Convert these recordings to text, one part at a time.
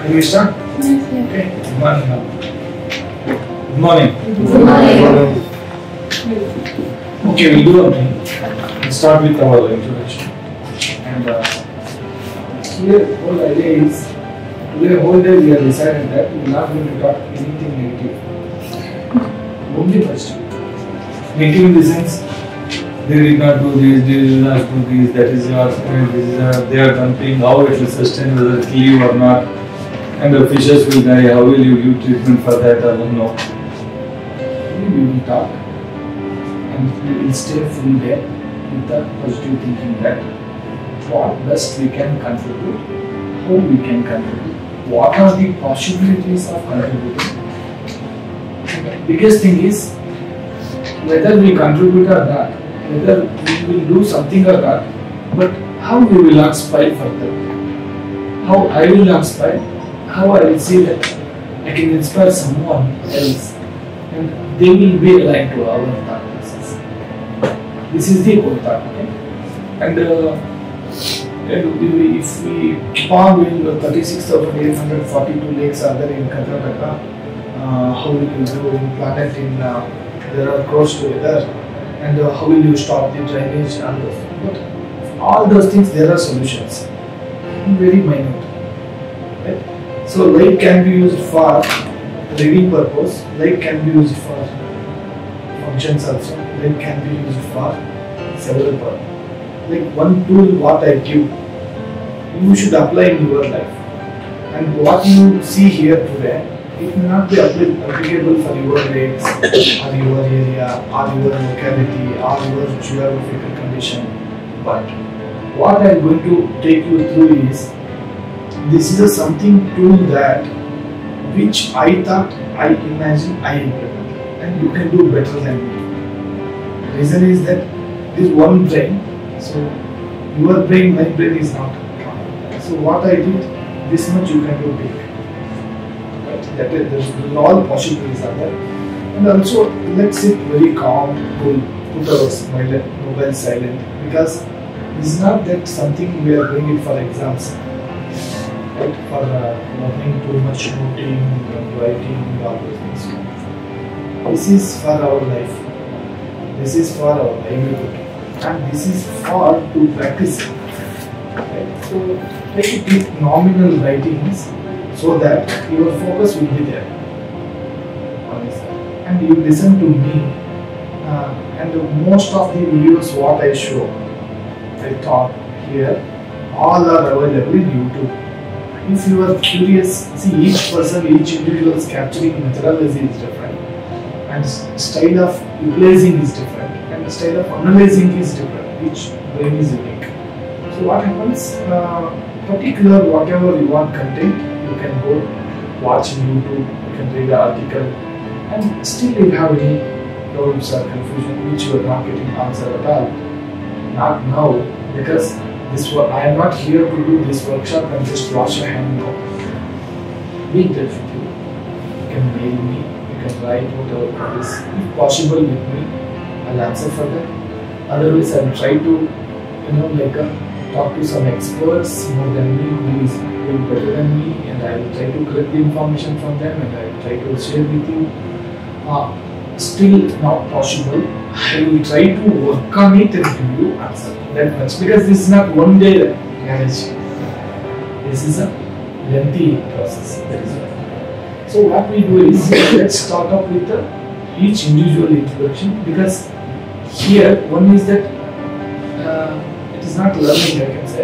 Can we start? Yes, yes. Okay. Good morning. Good morning. Good morning. Okay, we'll do one thing. We'll start with our introduction. And here, whole idea is today, whole day we have decided that we are not going to talk anything negative. Only positive. Negative in the sense they did not do this, they did not do this, that is your friend, this is they are dumping, how it will sustain, whether it will leave or not, and the fishes will die, how will you give treatment for that, I don't know. We will talk and we will stay full day with the positive thinking that what best we can contribute, how we can contribute, what are the possibilities of contributing. The biggest thing is whether we contribute or not, whether we will do something or not, but how we will not spoil further, how I will not spoil, how I will see that I can inspire someone else and they will be aligned to our thought process. This is the whole thought, okay? And if we keep on doing the 36,842 lakes are there in Karnataka, how will you do in planet in there are crores together, and how will you stop the drainage and those. But all those things there are solutions, very minute. Right? So light can be used for reading purpose, light can be used for functions also, light can be used for several purposes. Like one tool what I give, you should apply in your life. And what you see here today, it may not be applicable for your lakes, or your area, or your locality, or your geographical condition. But what I am going to take you through is, this is a something tool that which I thought, I imagine, I implement, and you can do better than me. The reason is that this one brain, so your brain, my brain is not. So what I did, this much you can do big. That there's all possibilities are there, and also let's sit very calm, cool, put our mobile silent, because this is not that something we are doing it for exams, right? For learning too much noting and writing, all those things. This is for our life. This is for our livelihood, and this is for to practice. Right? So try to keep nominal writings, so that your focus will be there. And you listen to me, and most of the videos what I show, I talk here, all are available in YouTube. If you are curious, see each person, each individual's capturing methodology is different, and style of replacing is different, and the style of analyzing is different. Each brain is unique. So what happens, particular whatever you want content, you can go watch in YouTube, you can read the article, and still you have any doubts or confusion which you are not getting answer at all. Not now, because this I am not here to do this workshop and just wash your hand now. Be in touch with you. You can mail me, you can write whatever it is. If possible with me, I'll answer for that. Otherwise, I'll try to, talk to some experts more than me who is doing better than me, and I will try to collect the information from them and I will try to share with you. Still not possible, I will try to work on it and give you answer. That much, because this is not one day marriage. This is a lengthy process. That is why. So what we do is, let's start up with each individual introduction, because here one is that it is not learning, I can say.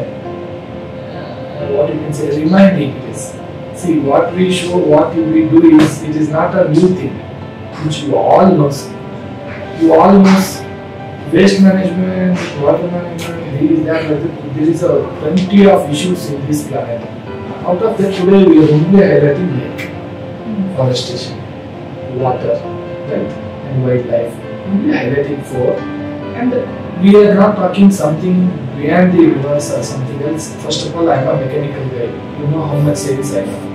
What you can say, reminding it is. See, what we show, what we do is, it is not a new thing, which you all know. You all know waste management, water management, there is a plenty of issues in this planet. Out of that, today we are only highlighting lake, forestation, water, right, and wildlife. Only highlighting four, and we are not talking something beyond the universe or something else. First of all, I am a mechanical guy. You know how much science I know.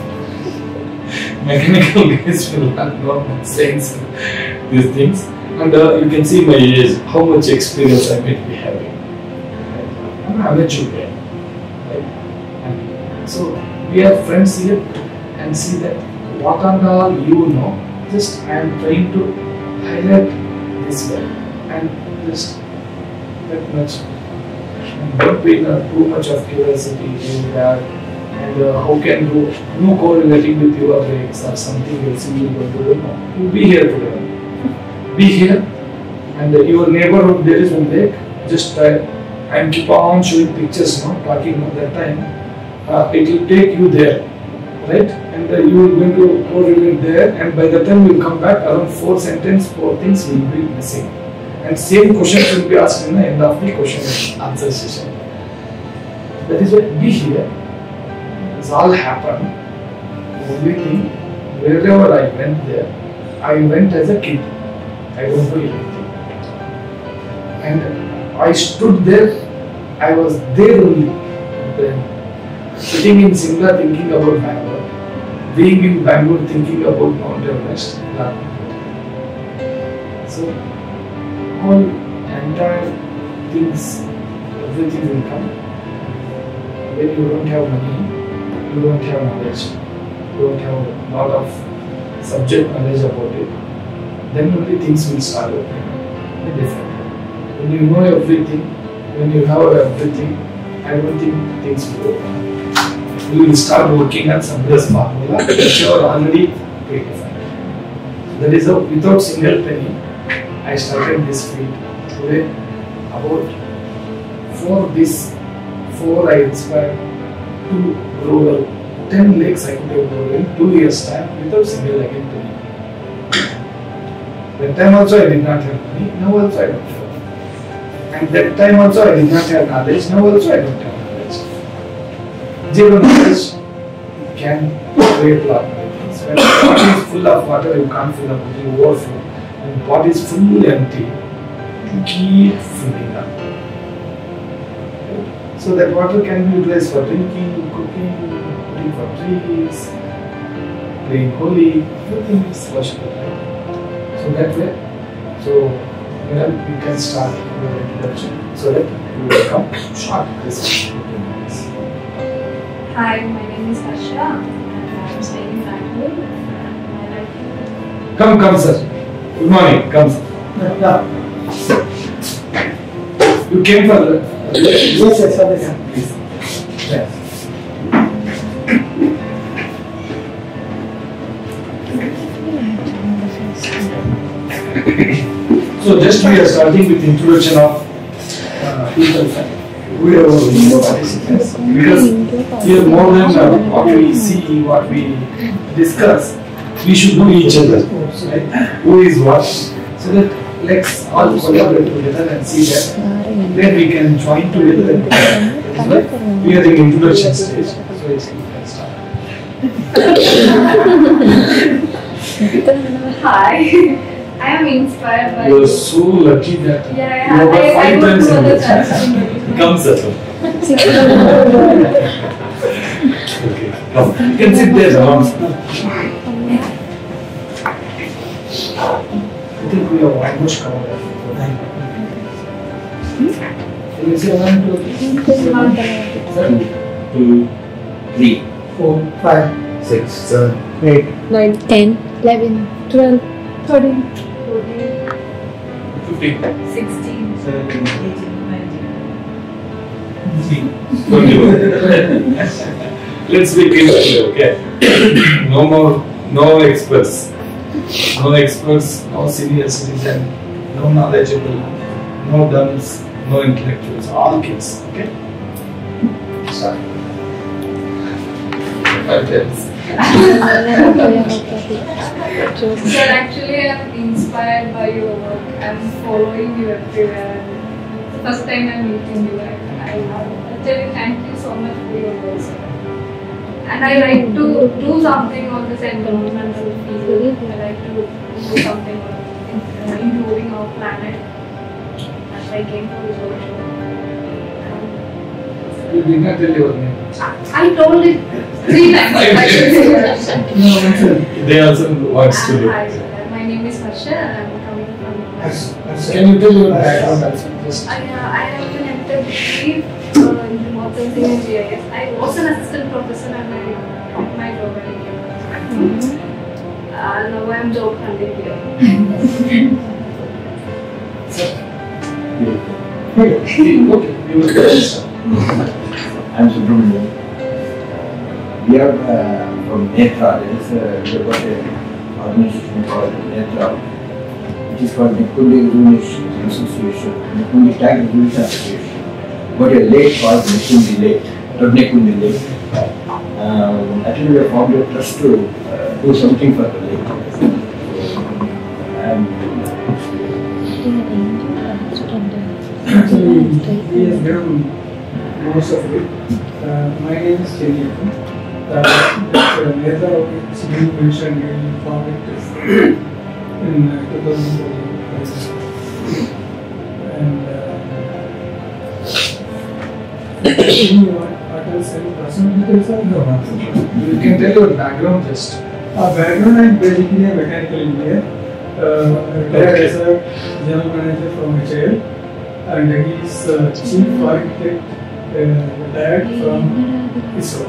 Mechanical guys will not know much science, these things. And you can see my age, how much experience I might be having. Right? I'm an amateur guy. Right? And so we are friends here and see that what and all you know. Just I am trying to highlight this way and just that much. And don't be too much of curiosity in that. And how can you correlating with your breaks or something else you will do? No. You be here today. Be here. And your neighborhood there is one lake. Just try and keep on showing pictures, no, talking at that time. It will take you there, right? And you are going to correlate there. And by the time you come back, around 4 sentences, 4 things will be missing. And same questions will be asked in the end of the question and answer session. That is why be here. This all happened. The only thing, wherever I went there, I went as a kid. I don't know anything. And I stood there. I was there only. Then sitting in Simla thinking about Bangalore. Being in Bangalore thinking about Mount Everest. So all entire things, everything will come. When you don't have money, you don't have knowledge, you don't have a lot of subject knowledge about it, then only things will start opening different. When you know everything, when you have everything, I don't think things will open. You will start working on somebody's formula which you are already predefined. That is how, without single penny, I started this field. Today, about four I inspired to grow 10 lakes I could have grown in 2 years time without single again penny. That time also I did not have money, now also I don't have. And that time also I did not have knowledge, now also I don't have knowledge. Zero knowledge can create a lot of things. When what is full of water, you can't fill up, you overflow. And what is fully empty, you keep filling up. So that water can be utilized for drinking, cooking, putting for trees, playing holy, everything is worshipable. So that way, so we can start the introduction so that we will come short this. Hi, my name is Harsha and I am staying in Bangalore and I like Come sir. Good morning, come sir. Yeah. You came for the... Yes, sir. Please. Yes. So just we are starting with introduction of people. Whoever participants. Because here more than what we see, what we discuss, we should know each other. Right? Who is what? So that let's all collaborate together and see that. Then we can join together. We are in introduction stage. So it's we can start. Hi. I am inspired by You are so lucky that you have 5 times in this. Come, sir. Okay, come. You can sit there around. I think we have almost covered everything. Can you say 1, 2, 2, 3, 4, 5, 6, 7, 8, 9, 10, 11, 12, 13, 14, 15, 16, 17, 18, 19. 21. Let's be clear, okay? No experts. No experts, no senior citizen, no knowledgeable, no dumbs, no intellectuals, all kids, okay? Start. 5 times. Sir, actually I am inspired by your work. I am following you everywhere. First time I am meeting you. I actually thank you so much for your work, sir. And I like to do something on this environmental field. I like to do something on improving our planet. That's why I came for this workshop. You did not tell your name. I told it 3 times. No, they also wants to do. Hi, sir. My name is Harsha and I'm coming from. Can you tell your background also? Just I have an MTech degree in remote sensing and GIS. I was an assistant professor at my Now I'm job hunting here. Okay, you will get it. I'm Subramanian. We are from Netra. There is a organization called Netra, which is called Rejuvenation Association, Nekundi Tag Rejuvenation Association. But a late called Nekundi Late, not Nekundi Late. Actually, we have formed a trust to do something for the late. Actually, he has done most of it. My name is Chelly. Netra is being mentioned in format in 2014. And what else? Any personal details or no? You can tell your background just. Background, I'm basically a mechanical engineer. Retired as a general manager from HAL, and he is chief architect retired from ISRO.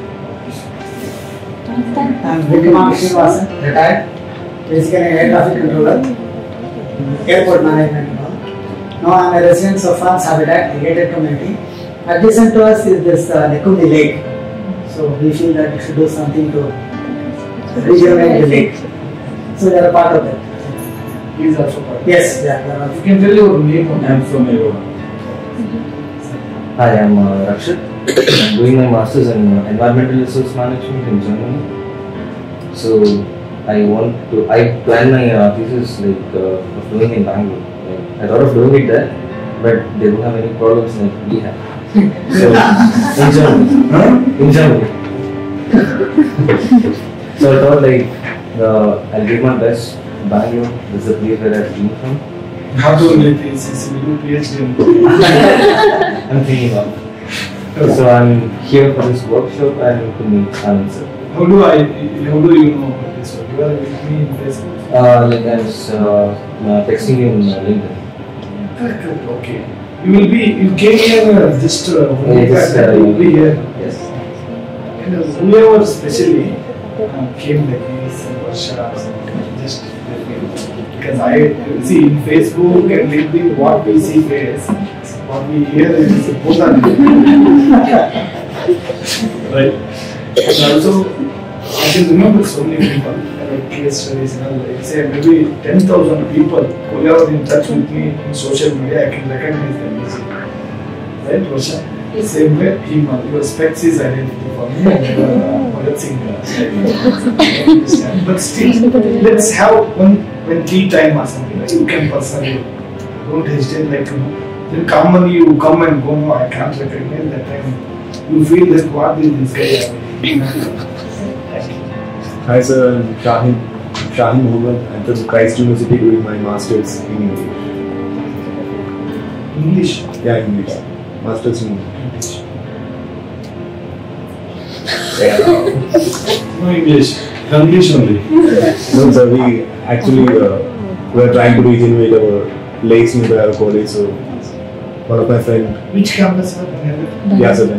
I'm Vikram Srinivasan, retired, basically air traffic controller, airport management. Now I'm a resident of Farms Habitat, a gated community. Adjacent to us is this Nekundi Lake. So we feel that we should do something to rejuvenate the lake. So they are a part of it. He is also part. Yes, yeah. You can tell your name. I'm from Europe. Hi, I'm Rakshit. I'm doing my masters in environmental resource management in Germany. So I plan my thesis of doing in Bangalore. I thought of doing it there, but they don't have any problems like we have. So in Germany. So I thought I'll give my best. Bangalore is the place where I've been from. Not only thesis, we do PhD in I'm thinking of. So I'm here for this workshop and to meet Anand sir. How do you know about this one? You are with me in Facebook? I was texting you in LinkedIn. Correct. Okay. You came here just you will be here. Yes. And whoever especially came like this, workshops, just because I see in Facebook and LinkedIn what we see face, what we hear is both are different. Right? And also, I can remember so many people, like case studies, like say maybe 10,000 people who are in touch with me in social media, I can recognize them easily. Right, Varsha? Same way, your specs is identity for me and Bhagat Singh. But still, let's have one tea time or something. Like you can personally, don't hesitate. Then commonly you come and go. No, I can't recognize that time. You feel that what is this guy? Hi sir, I'm Shaheen Mohammed. I'm from Christ University doing my masters in English. English? Yeah, English. Masters in English. No English. English only. No sir, we actually were trying to regenerate our lakes near our college. So one of my friends. Which campus? Yeah sir,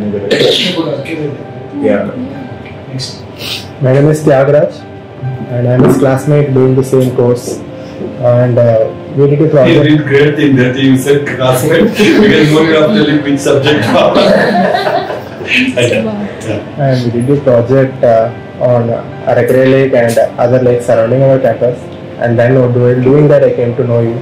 yeah. Next. My name is Tyagraj and I am his classmate doing the same course, and we did a project. You did great thing that you said classmate because no one after telling which subject. And we did a project on Arakere Lake and other lakes surrounding our campus, and then doing that I came to know you.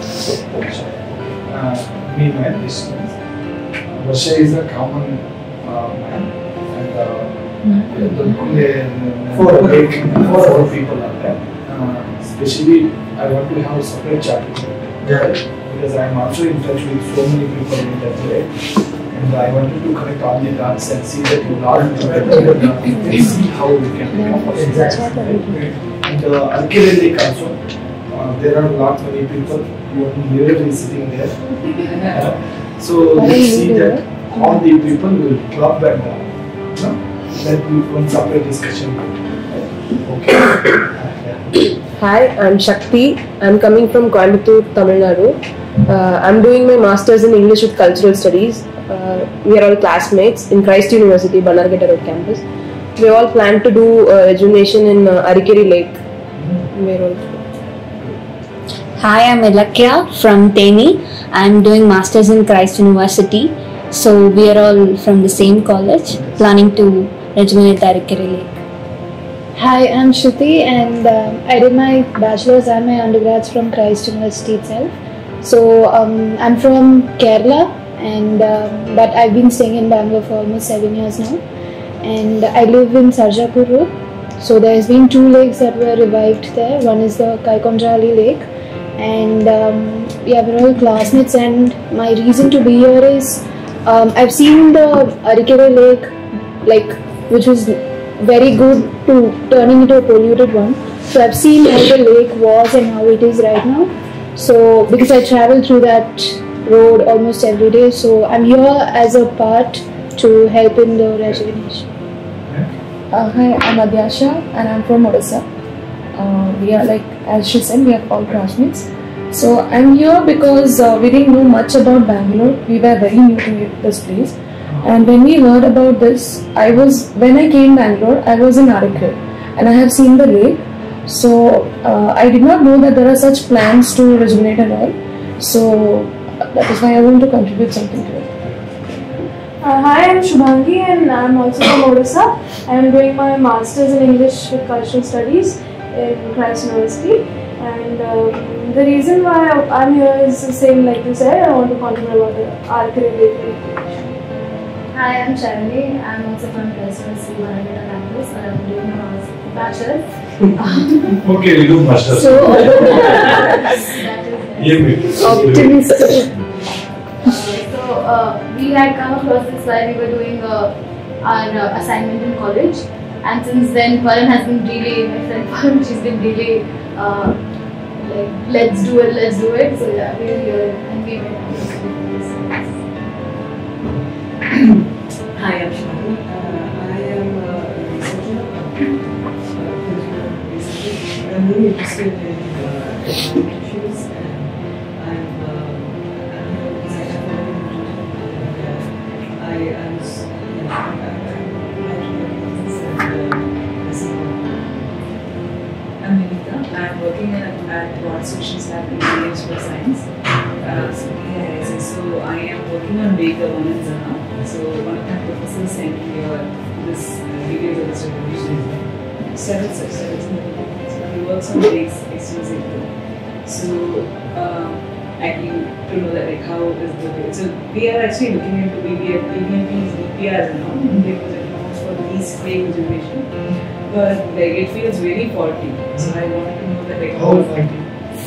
Meanwhile, Varsha is a common man, and four people are there. Especially, I want to have a separate chapter because I am also in touch with so many people in that way, and I wanted to connect all the dots and see that you learn together and see how we can become possible. And Arakere Lake also, there are not many people who are literally sitting there. So let's see that all the people will club and then we will separate discussion. Okay. Hi, I'm Shakti. I'm coming from Coimbatore, Tamil Nadu. I'm doing my masters in English with Cultural Studies. We are all classmates in Christ University, Banargata Road campus. we all plan to do rejuvenation in Arikeri Lake. We're all. Hi, I'm Ilakya from Teni. I'm doing Masters in Christ University. So we are all from the same college, planning to rejuvenate the Arikeri Lake. Hi, I'm Shruti and I did my bachelor's and my undergrads from Christ University itself. So I'm from Kerala and but I've been staying in Bangalore for almost 7 years now, and I live in Sarjapur Road. So there's been 2 lakes that were revived there. One is the Kaikondrali Lake, and yeah, we're all classmates, and my reason to be here is I've seen the Arikeri Lake, which was very good to turning into a polluted one. So I've seen how the lake was and how it is right now. So because I travel through that road almost every day, so I'm here as a part to help in the rejuvenation. Hi, I'm Adyasha and I'm from Odisha. We are, like as she said, we are all classmates. So I'm here because we didn't know much about Bangalore. We were very new to this place, and when we heard about this, when I came Bangalore, I was in Arikeri and I have seen the lake. So I did not know that there are such plans to rejuvenate and all. So that is why I want to contribute something to it. Hi, I'm Shubhangi and I'm also from Odisha. I am doing my Masters in English with Cultural Studies in Christ University. And the reason why I'm here is the same like you said. I want to contribute about the Arikeri Lake. Hi, I'm Sharani. I'm also from Christ University, Man Anand Malligavad. I'm doing my bachelor's. Okay, we do masters. So, Optimistic. We had come across this while we were doing our assignment in college, and since then Paran has been really, my friend Paran, she's been really like let's do it. So yeah, we're here and we went on this. Hi, I'm Shani. I am a researcher. I'm really interested in issues, and I'm I'm working at Broad Solutions Lab in College for Science. So I am working on Lake 1 in Zana. So one of my professors sent me this video of this revolution. Several such. So he works on lakes exclusively. So I came to know that how is the way. So we are actually looking into BBMPs, DPRs and all, because it counts for these lake rejuvenation. But it feels very faulty. So I wanted to know that how faulty.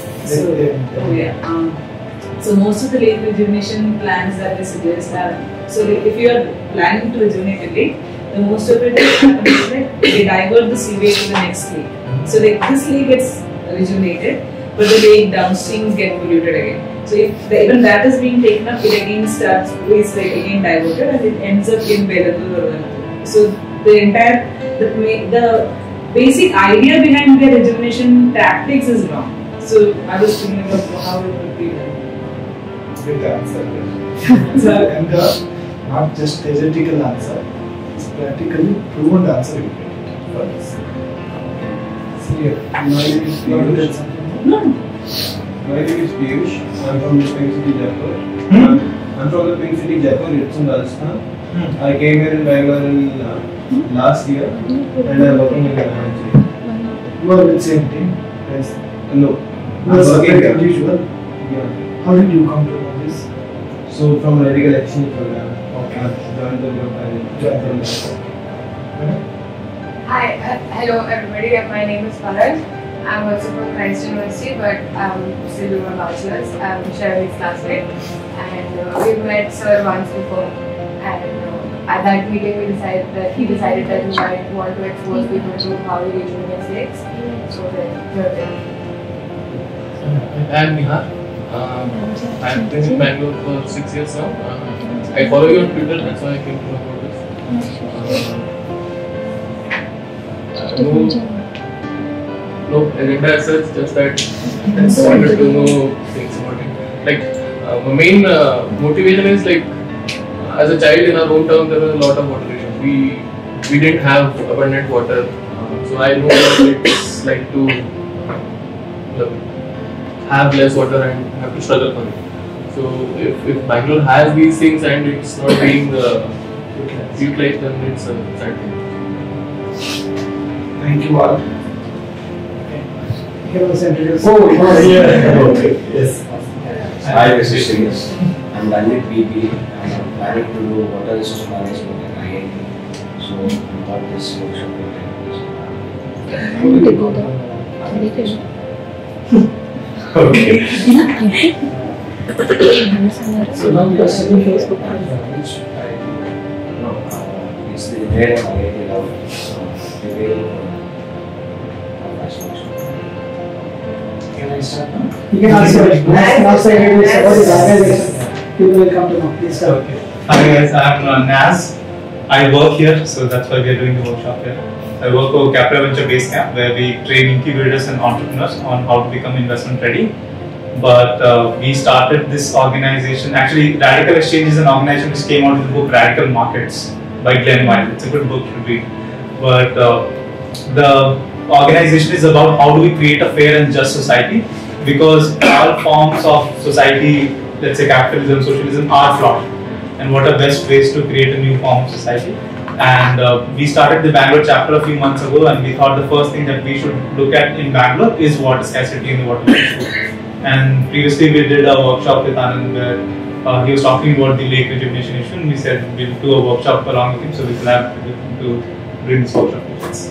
So most of the lake rejuvenation plans that they suggest are, so if you are planning to rejuvenate a lake, the most of it happens like they divert the sewage to the next lake. So this lake gets rejuvenated, but the lake downstream get polluted again. So if even that is being taken up, it again starts, it's again diverted and it ends up in Beladu or Vanadu. So the basic idea behind the rejuvenation tactics is wrong. So I was thinking about how it would be done. Good answer. And not just theoretical answer, it's practically proven answer you get for this. My name is Piyush. My name is Piyush. I'm from the Pink City, Jaipur. I'm from the Pink City, Jaipur. It's in Rajasthan. I came here in Bangalore in last year, and I'm working in the You are with same team? Yes. No. You are separate individual? Yeah. How did you come to know this? So from Radical Action Program. Okay. I've joined the group and joined the Hi, hello everybody. My name is Parag. I'm also from Christ University, but I'm still doing my bachelor's. I'm Shirley's classmate, and we've met sir once before. And at that meeting, he decided that we might want to expose people to how we rejuvenate lakes. So then, here we are. I'm Nihar. I've been in Bangalore for 6 years now. I follow you on Twitter, that's why I came to know about this. No agenda as such, just that I wanted to know things about it. Like, my main motivation is like, as a child in our hometown, there was a lot of water issues. We we didn't have abundant water. So I know what it's like to have less water and have to struggle for it. So if Bangalore has these things and it's not being utilized, then it's a sad thing. Thank you all. You can also introduce. Oh, yeah. Okay. Yes. Hi, this is Shreyas. I'm Danit PP. I'm planning to do water resource management at IIT. So I got this workshop with Okay. So now you are studying Facebook which it's the grade of IIT level. Can I start now? You can also introduce what is organization. People will come to know. Please start. Okay. Hi guys, I'm Naz. I work here, so that's why we are doing the workshop here. I work for Capra Venture Base Camp, where we train incubators and entrepreneurs on how to become investment ready. But we started this organization. Actually, Radical Exchange is an organization which came out with the book Radical Markets by Glenn Weil. It's a good book to read. But the organization is about how do we create a fair and just society, because all forms of society, let's say capitalism, socialism, are flawed. And what are best ways to create a new form of society? And we started the Bangalore chapter a few months ago, and we thought the first thing that we should look at in Bangalore is water scarcity and the water issue. And previously we did a workshop with Anand where he was talking about the lake rejuvenation issue, and we said we'll do a workshop along with him, so we collaborated with him to bring this workshop to us.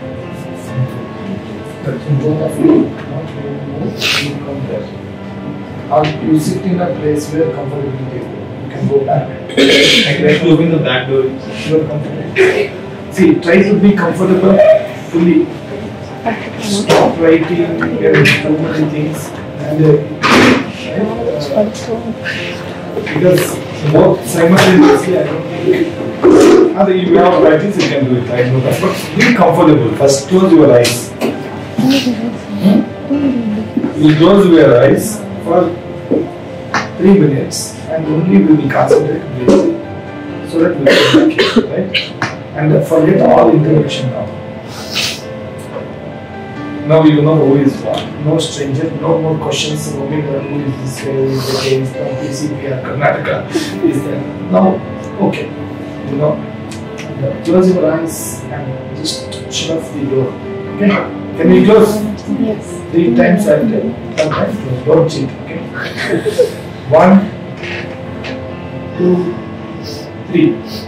Both of you not really move, you come there. Or you sit in a place where comfortability is. You can go back. I try to open the back door. You are comfortable. See, try to be comfortable fully. Stop writing and too many things. And because both simultaneously, I don't think. And if you have practice, you can do it. I know that. But be comfortable. First, close your eyes. You close your eyes for 3 minutes, and only we will concentrate breathing, so that we can make it, right? And forget all introduction now. Now you know who is what. No stranger, no more questions. Who is this guy? Who is the case? No PCP or Karnataka is there. Now, okay, you know. Close your eyes and just shut off the door. Okay? Can we close? Yes. 3 times I'll tell. Sometimes close. Don't cheat. Okay? 1, 2, 3.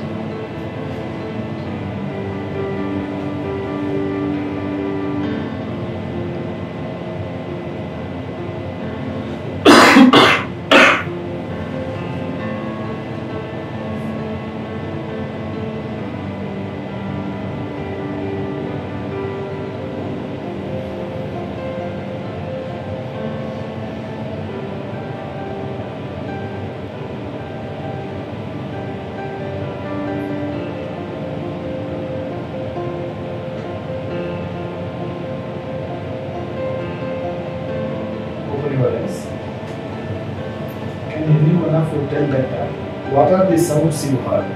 Can any one of you tell that what are the sounds you heard?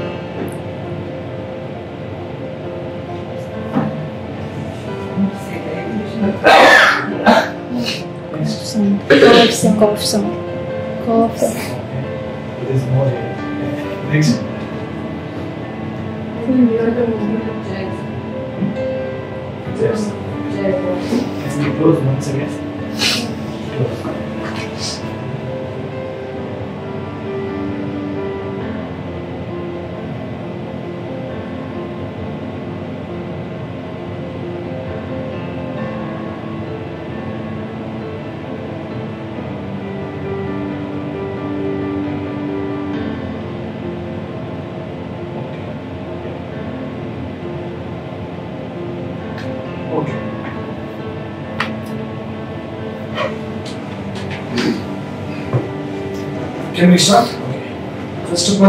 Cough song. Cough song. Cough song. There is more here. Next. Near the movement of jazz. Yes. Can you close once again? Close. Can we start? Okay. First of all,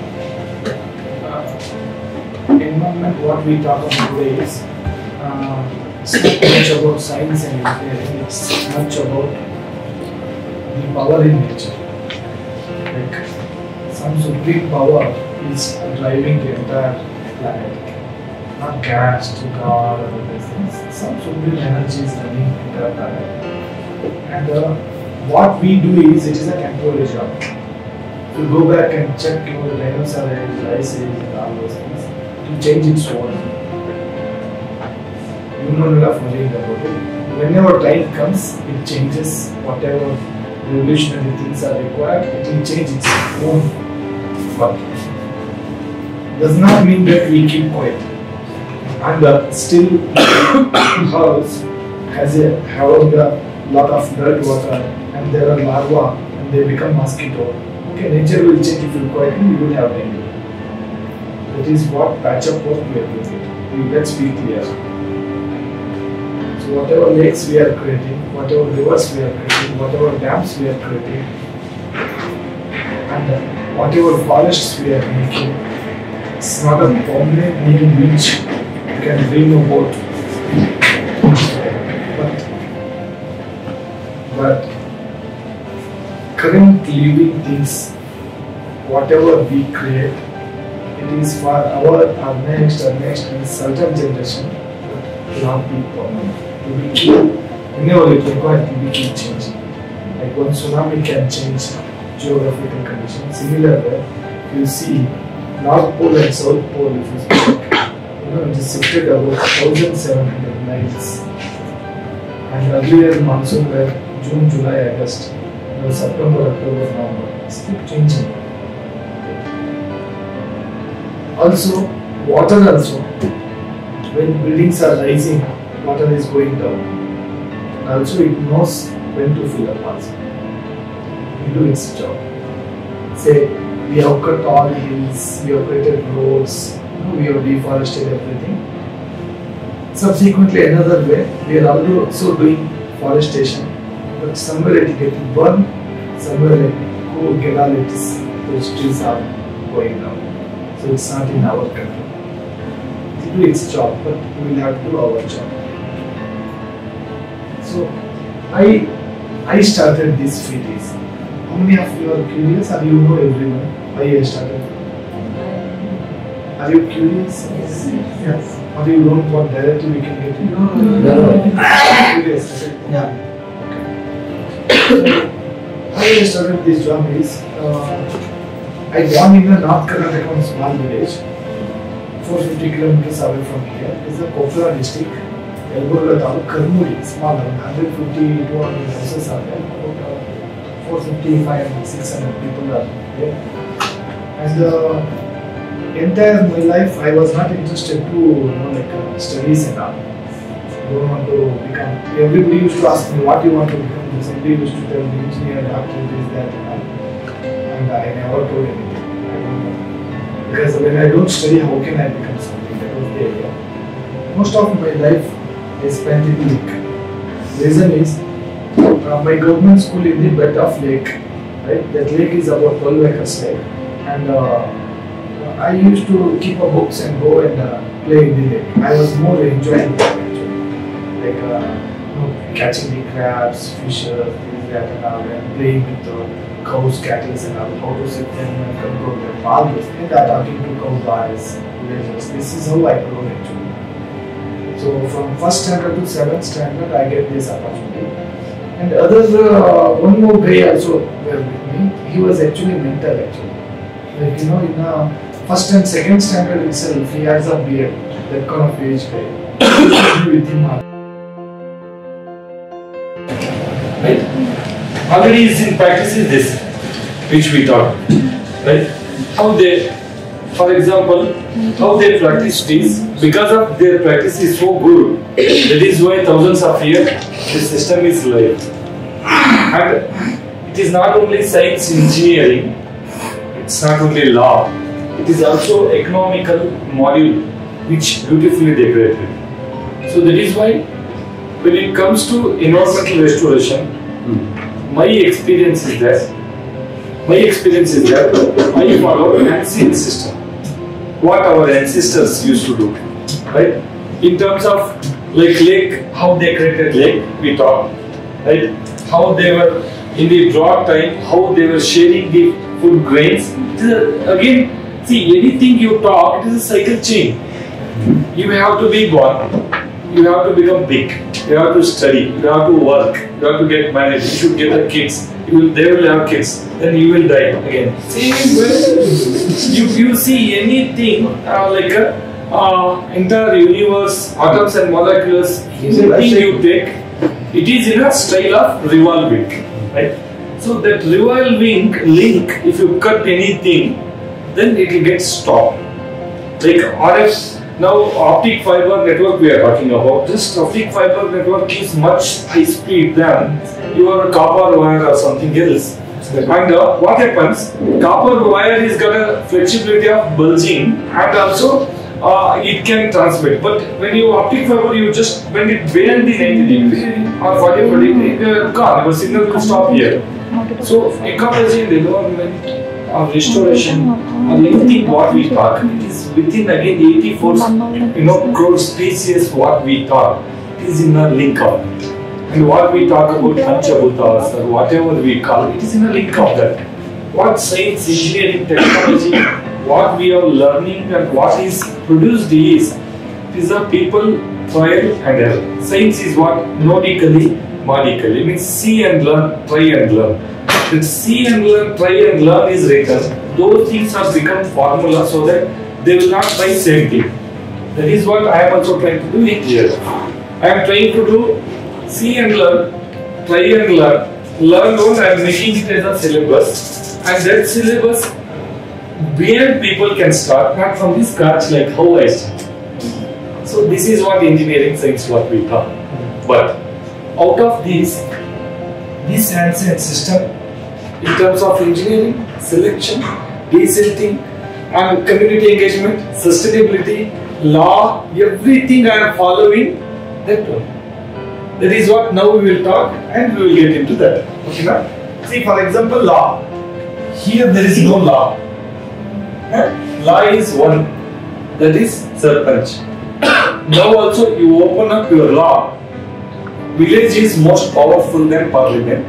environment, what we talk about today is it's not much about science and engineering, it's much about the power in nature. Like some supreme power is driving the entire planet. not gas to God or these things. Some supreme energy is running in the planet. And what we do is, it is a temporary job. If you go back and check the dinosaur age, ice age, and all those things, it will change its own. You know enough knowledge about it. Whenever time comes, it changes whatever revolutionary things are required, it will change its own work. Does not mean that we keep quiet. And still, house has a lot of dirt water, and there are larvae, and they become mosquito. Okay, nature will change if you quietly, you will have dengue. That is what patch up work we are doing. Let's be clear. So whatever lakes we are creating, whatever rivers we are creating, whatever dams we are creating, and whatever forests we are making, it's not a permanent thing which you can dream about. But current living things, whatever we create, it is for our next and certain generation, but will not be permanent. We keep, whenever it requires, we keep changing. Like one tsunami can change geographical conditions. Similar way, you see North Pole and South Pole, if you speak, it is shifted about 1,700 miles. And earlier monsoon were June, July, August, September, October, November. It's keep changing. Also, water also. When buildings are rising, water is going down. And also it knows when to fill up also. It do its job. Say, we have cut all hills, we have created roads, we have deforested everything. Subsequently, another way, we are also doing forestation, but somewhere it gets burned, somewhere like Kerala, those trees are going down. So it's not in our control. It do its job, but we will have to do our job. So I started this series. How many of you are curious, or you know everyone why I started? Are you curious? Yes. Or you don't want directly we can get it? No. Curious. Yeah. Okay. How I started this job is, I born in a North Karnataka small village, 450 kilometers away from here. It's the Kopra district, Yelgorga Taluk, Karmuri, small, 150, 200 houses are there. About 450, 500, 600 people are there. And entire my life, I was not interested to studies and all. I don't want to become. Everybody used to ask me what you want to become. Somebody used to tell me engineer, doctor, this, that, and all. And I never told anything. I don't know. Because when I don't study, how can I become something? That was the idea. Most of my life I spent in lake. Reason is my government school in the bed of lake. Right? That lake is about 12 acres lake, and I used to keep a books and go and play in the lake. I was more enjoying that actually. Like catching the crabs, fishes, this, that and all, and playing with the cows, cattle and all, how to sit them and control them, all those things. And talking to cowboys, villagers. This is how I grew actually. So from 1st standard to 7th standard, I get this opportunity. And one more guy also were with me. He was actually mental actually. Like in 1st and 2nd standard itself, he has a beard, that kind of age guy. With him. Right? Already is in practice is this, which we taught. Right? How they, for example, how they practice this, because of their practice is so good, that is why thousands of years this system is live. And it is not only science engineering, it's not only law, it is also economical module which beautifully decorated. So that is why when it comes to environmental restoration, my experience is that I follow an ancient system. What our ancestors used to do, right? In terms of like lake, how they created lake, we talked, right? How they were in the drought time, how they were sharing the food grains. Again, see, anything you talk, it is a cycle chain. You have to be born, you have to become big, you have to study, you have to work, you have to get married, you should get the kids, they will have kids, then you will die again. Same way, you see anything like entire universe, atoms and molecules, anything you take, it is in a style of revolving, right? So that revolving link, if you cut anything, then it will get stopped. Like RF, now optic fiber network we are talking about. This optic fiber network is much high speed than your copper wire or something else. And what happens? Copper wire is got a flexibility of bulging, and also it can transmit. But when you optic fiber, you just when it bend in 90 degree or 45 degree, gone. Your signal will stop here. So ecology and environment or restoration or anything what we talk, it is within again 84 crore species what we talk, it is in a link of it. And what we talk about Panchabhutas or whatever we call, it is in a link of that. What science, engineering, technology, what we are learning and what is produced is, these are people trial and error. Science is what? Nodically, modically. It means see and learn, try and learn. That see and learn, try and learn is written. Those things have become formula so that they will not try same thing. That is what I am also trying to do here. I am trying to do see and learn, try and learn. Learn one, I am making it as a syllabus. And that syllabus, where people can start, not from the scratch like how I start. So this is what engineering science what we talk. But out of this ancient system, in terms of engineering, selection, decenting, and community engagement, sustainability, law, everything I am following that one. That is what now we will talk and we will get into that. Okay, now? See, for example, law. Here there is no law. Law is one. That is Sarpanch. Now also you open up your law. Village is most powerful than parliament.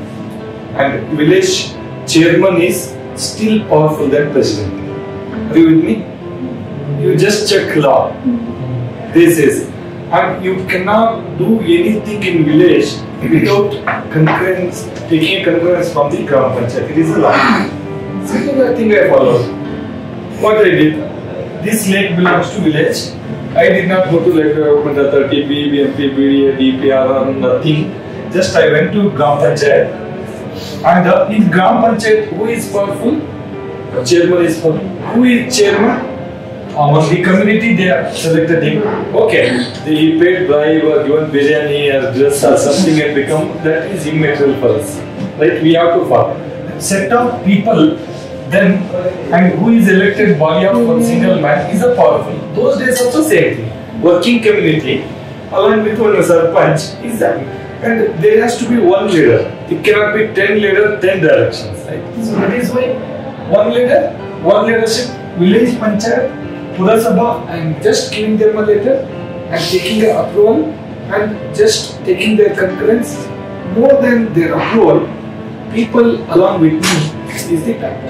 And village chairman is still powerful than president. Are you with me? You just check law. This is. And you cannot do anything in village without concurrence, taking a concurrence from the Gram Panchayat. It is a law. Similar thing I followed. What I did, this lake belongs to village. I did not go to like 30 BMP, BDA, DPR or nothing. Just I went to Gram Panchayat. And in Gram Panchayat, who is powerful? Chairman is powerful. Who is chairman? Among the community, they are selected him. Okay, he paid bribe or given biryani or dress or something and become, that is immaterial for us. Right? We have to follow. Set of people, then, and who is elected body of one single man is a powerful. Those days also same thing. Working community, along with one sarpanch, is that. And there has to be one leader. It cannot be 10 leaders, 10 directions. Right? So that is why one leader, one leadership, village panchayat, Purasabha, and just giving them a letter and taking their approval and just taking their concurrence. More than their approval, people along with me is the factor.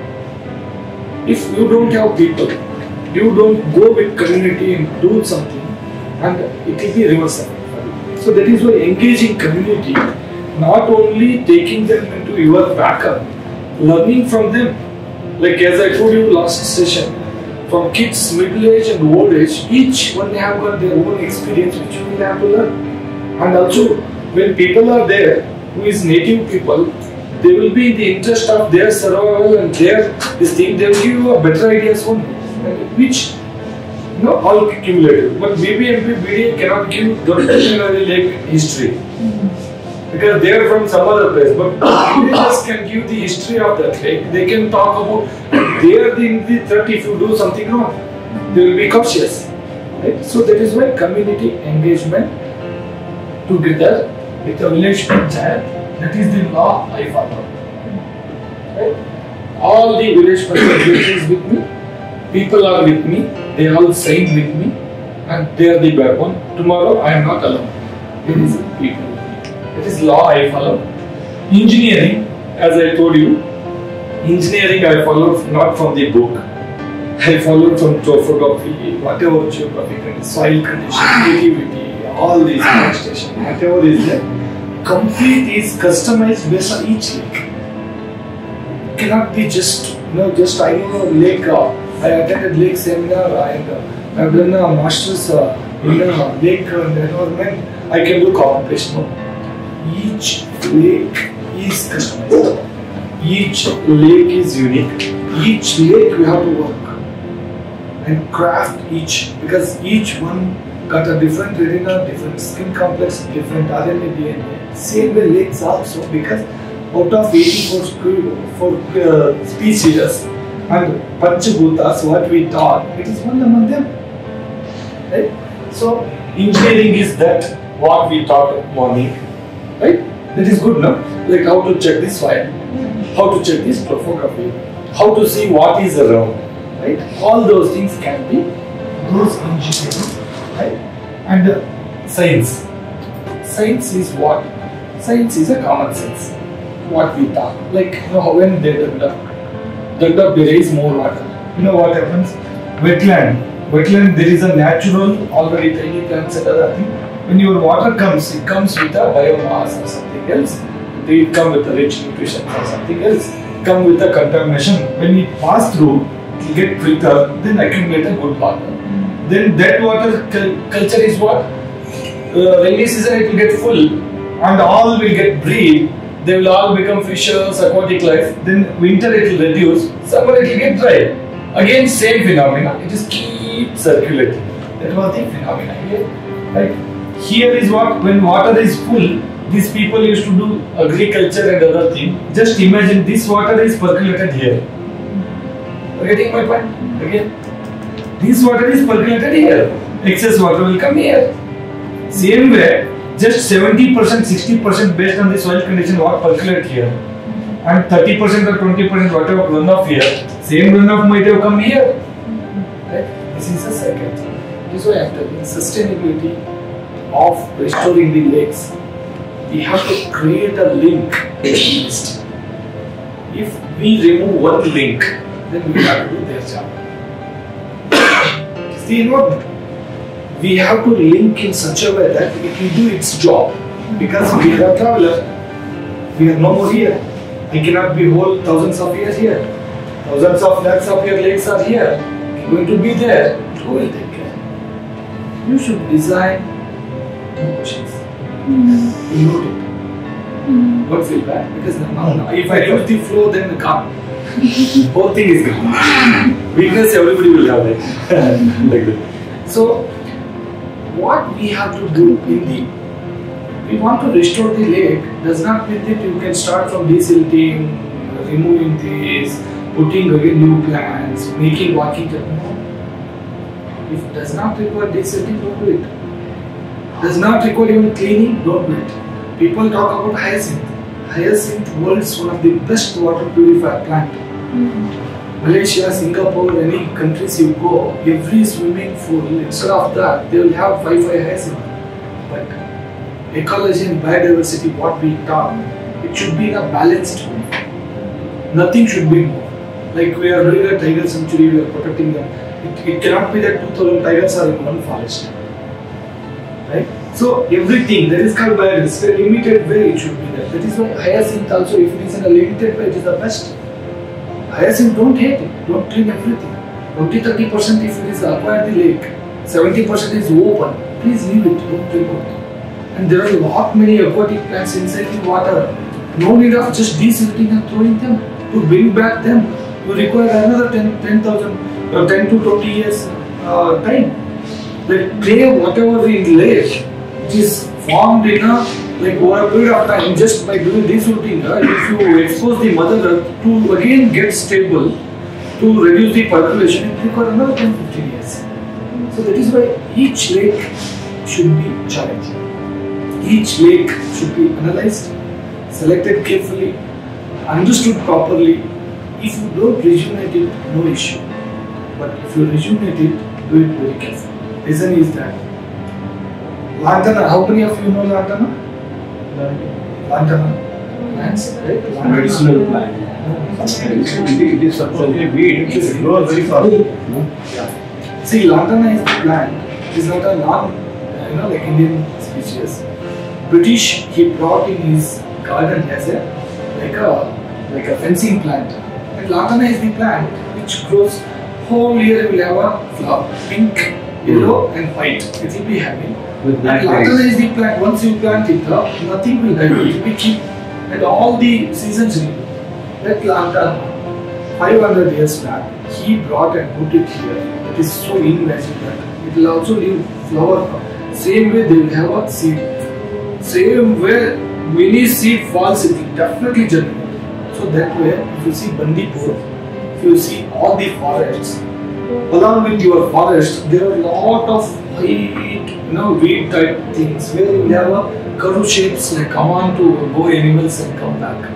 If you don't have people, you don't go with community and do something, and it will be reversal. So that is why engaging community, not only taking them into your backup, learning from them. Like as I told you last session, from kids, middle age and old age, each one have got their own experience which we have to learn. And also, when people are there, who is native people, they will be in the interest of their survival and their this thing, they will give you a better ideas only, which all cumulative. But BBMP, BDA cannot give the like history. Because they are from some other place, but villagers can give the history of that lake. They can talk about they are in the threat if you do something wrong. They will be cautious. Right? So that is why community engagement together with the village panchayat, that is the law I follow. Right? All the village panchayat is with me, people are with me, they all sign with me, and they are the backbone. Tomorrow I am not alone. There is people. That is law I follow. Engineering, as I told you, engineering I follow not from the book. I followed from topography, whatever geographical, soil condition, nativity, all these vegetation, whatever is there, complete is customized based on each lake. Cannot be just I know lake. I attended lake seminar and I've done a master's in lake environment. I can do common-based. No. Each lake is customized. Each lake is unique. Each lake we have to work and craft each, because each one got a different retina, different skin complex, different RNA, DNA. Same way lakes also, because out of 84 species and Panchabhutas, what we taught, it is one among them. Right? So engineering is that what we taught morning. Right? That is good, no? Like how to check this soil, how to check this topography, how to see what is around. Right? All those things can be those engineering. Right? And science. Science is what? Science is a common sense. What we talk. Like, when they dug up, they raise more water. You know what happens? Wetland, there is a natural, already tiny plants and other thing. When your water comes, it comes with a biomass or something else. They come with a rich nutrition or something else. Come with a contamination. When it pass through, it will get filtered, then accumulate a good water. Then that water culture is what? Rainy season it will get full and all will get breed. They will all become fishes, aquatic life. Then winter it will reduce, summer it will get dry. Again same phenomena, it just keep circulating. That was the phenomena here. Right? Here is what, when water is full, these people used to do agriculture and other thing. Just imagine this water is percolated here. You are getting my point? Again, this water is percolated here. Excess water will come here. Same way, just 70%, 60% based on the soil condition what percolate here. And 30% or 20% whatever runoff here. Same runoff might have come here. Right? This is a cycle. This is why after the sustainability of restoring the lakes, we have to create a link at least. If we remove one link, then we have to do their job. See what? We have to link in such a way that it will do its job. Because we are a traveler, we are no more here. I cannot be whole thousands of years here. Thousands of lakhs of your lakes are here. You're going to be there. Who will take care? You should design emotions. You note it. Don't feel bad, because now if I remove the flow, then the calm. Whole thing is gone. Weakness, everybody will have that. Like that. So, what we have to do we want to restore the lake, does not mean that you can start from desilting, removing this, putting again new plants, making walking track. No. If it does not require desilting, don't do it. Does not require even cleaning, don't do it. People talk about hyacinth. Hyacinth world's one of the best water purifier plant. Malaysia, Singapore, any countries you go, every swimming pool, instead of that, they will have 5 hyacinth. But ecology and biodiversity, what we talk, it should be in a balanced way. Nothing should be more. Like we are doing a tiger sanctuary, we are protecting them. It cannot be that 2000 tigers are in one forest. Right? So everything that is called biodiversity, in a limited way it should be there. That is why hyacinth also, if it is in a limited way, it is the best. Hyacinth, don't hate it, don't clean everything. 20-30% if it is acquired the lake, 70% is open. Please leave it, don't remove it. And there are a lot many aquatic plants inside the water. No need of just desilting and throwing them. To bring back them, you require another 10,000 or 10 to 20 years time. Like clay, whatever in lake, which is formed in a over a period of time, just by doing desilting, if you expose the mother earth to again get stable, to reduce the percolation, it requires another 10-15 years. So that is why each lake should be challenged. Each lake should be analyzed, selected carefully, understood properly. If you don't rejuvenate it, no issue. But if you rejuvenate it, do it very carefully. Reason is that Lantana, how many of you know Lantana? Lantana. plants, right? Medicinal plant. It is substantially weed, it grows very fast. Yeah. See, lantana is the plant. It is not a like Indian species. British, he brought in his garden as a like a fencing plant. And lantana is the plant which grows whole year. Will have a flower, pink, yellow, and white. It will be having. With black and lantana is the plant. Once you plant it, nothing will die. It will be cheap, and all the seasons will. That lantana, 500 years back, he brought and put it here. It is so invasive that it will also leave flower. Same way they will have a seed. Same way many seed falls, it will definitely germinate. So that way, if you see Bandipur, if you see all the forests, along with your forest, there are a lot of height, weed type things where you have a curve shapes like come on to go animals and come back.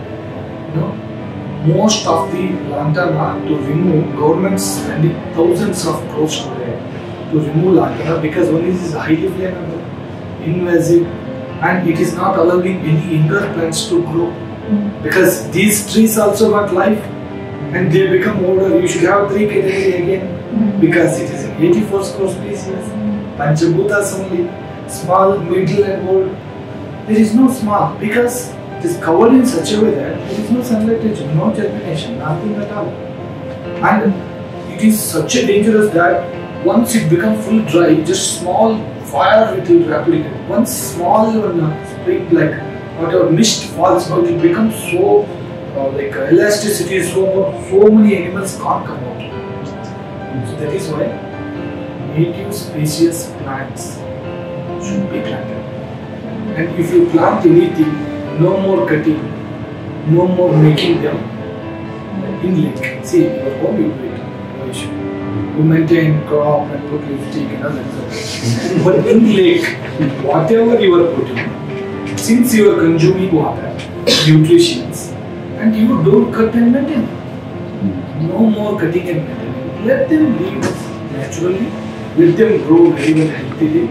Most of the lantana to remove, governments spending thousands of crores today to remove lantana because one is highly flammable, invasive, and it is not allowing any younger plants to grow because these trees also got life and they become older. You should have 3 category again because it is in 84 crore species. Panchabhutas only, small, middle, and old. There is no small because it is covered in such a way that there is no sunlight, no germination, nothing at all. And it is such a dangerous that once it becomes full dry, just small fire it will replicate. Once small spring like whatever mist falls out, it becomes so like elasticity, so many animals can't come out. So that is why native species plants should be planted. And if you plant anything, no more cutting, no more making them in lake. See, your home you do it, no issue. You maintain crop and put lipstick and other things. But in lake, whatever you are putting, since you are consuming water, nutrients, and you don't cut and maintain, no more cutting and maintaining. Let them live naturally, let them grow very well healthily.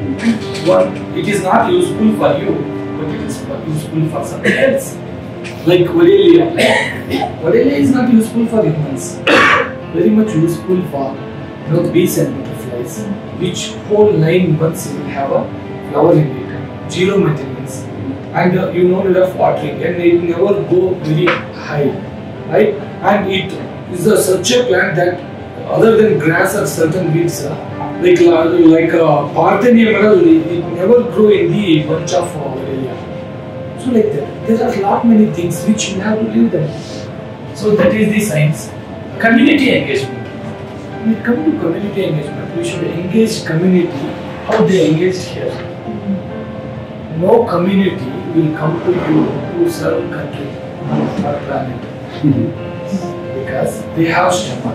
One, it is not useful for you, but it is useful for something else. Like Varelia. Varelia is not useful for humans. Very much useful for bees and butterflies, which whole 9 months you will have a flower in it, zero maintenance, and you have watering, and it never go very high, right? And it is such a plant that other than grass or certain weeds, like Parthenia emerald, it never grow in the bunch of Varelia. So like that, there are lot many things which you have to leave them. So that is the science. Community engagement. When it comes to community engagement, we should engage community how they engaged here. No community will come to you to serve country or planet because they have stomach.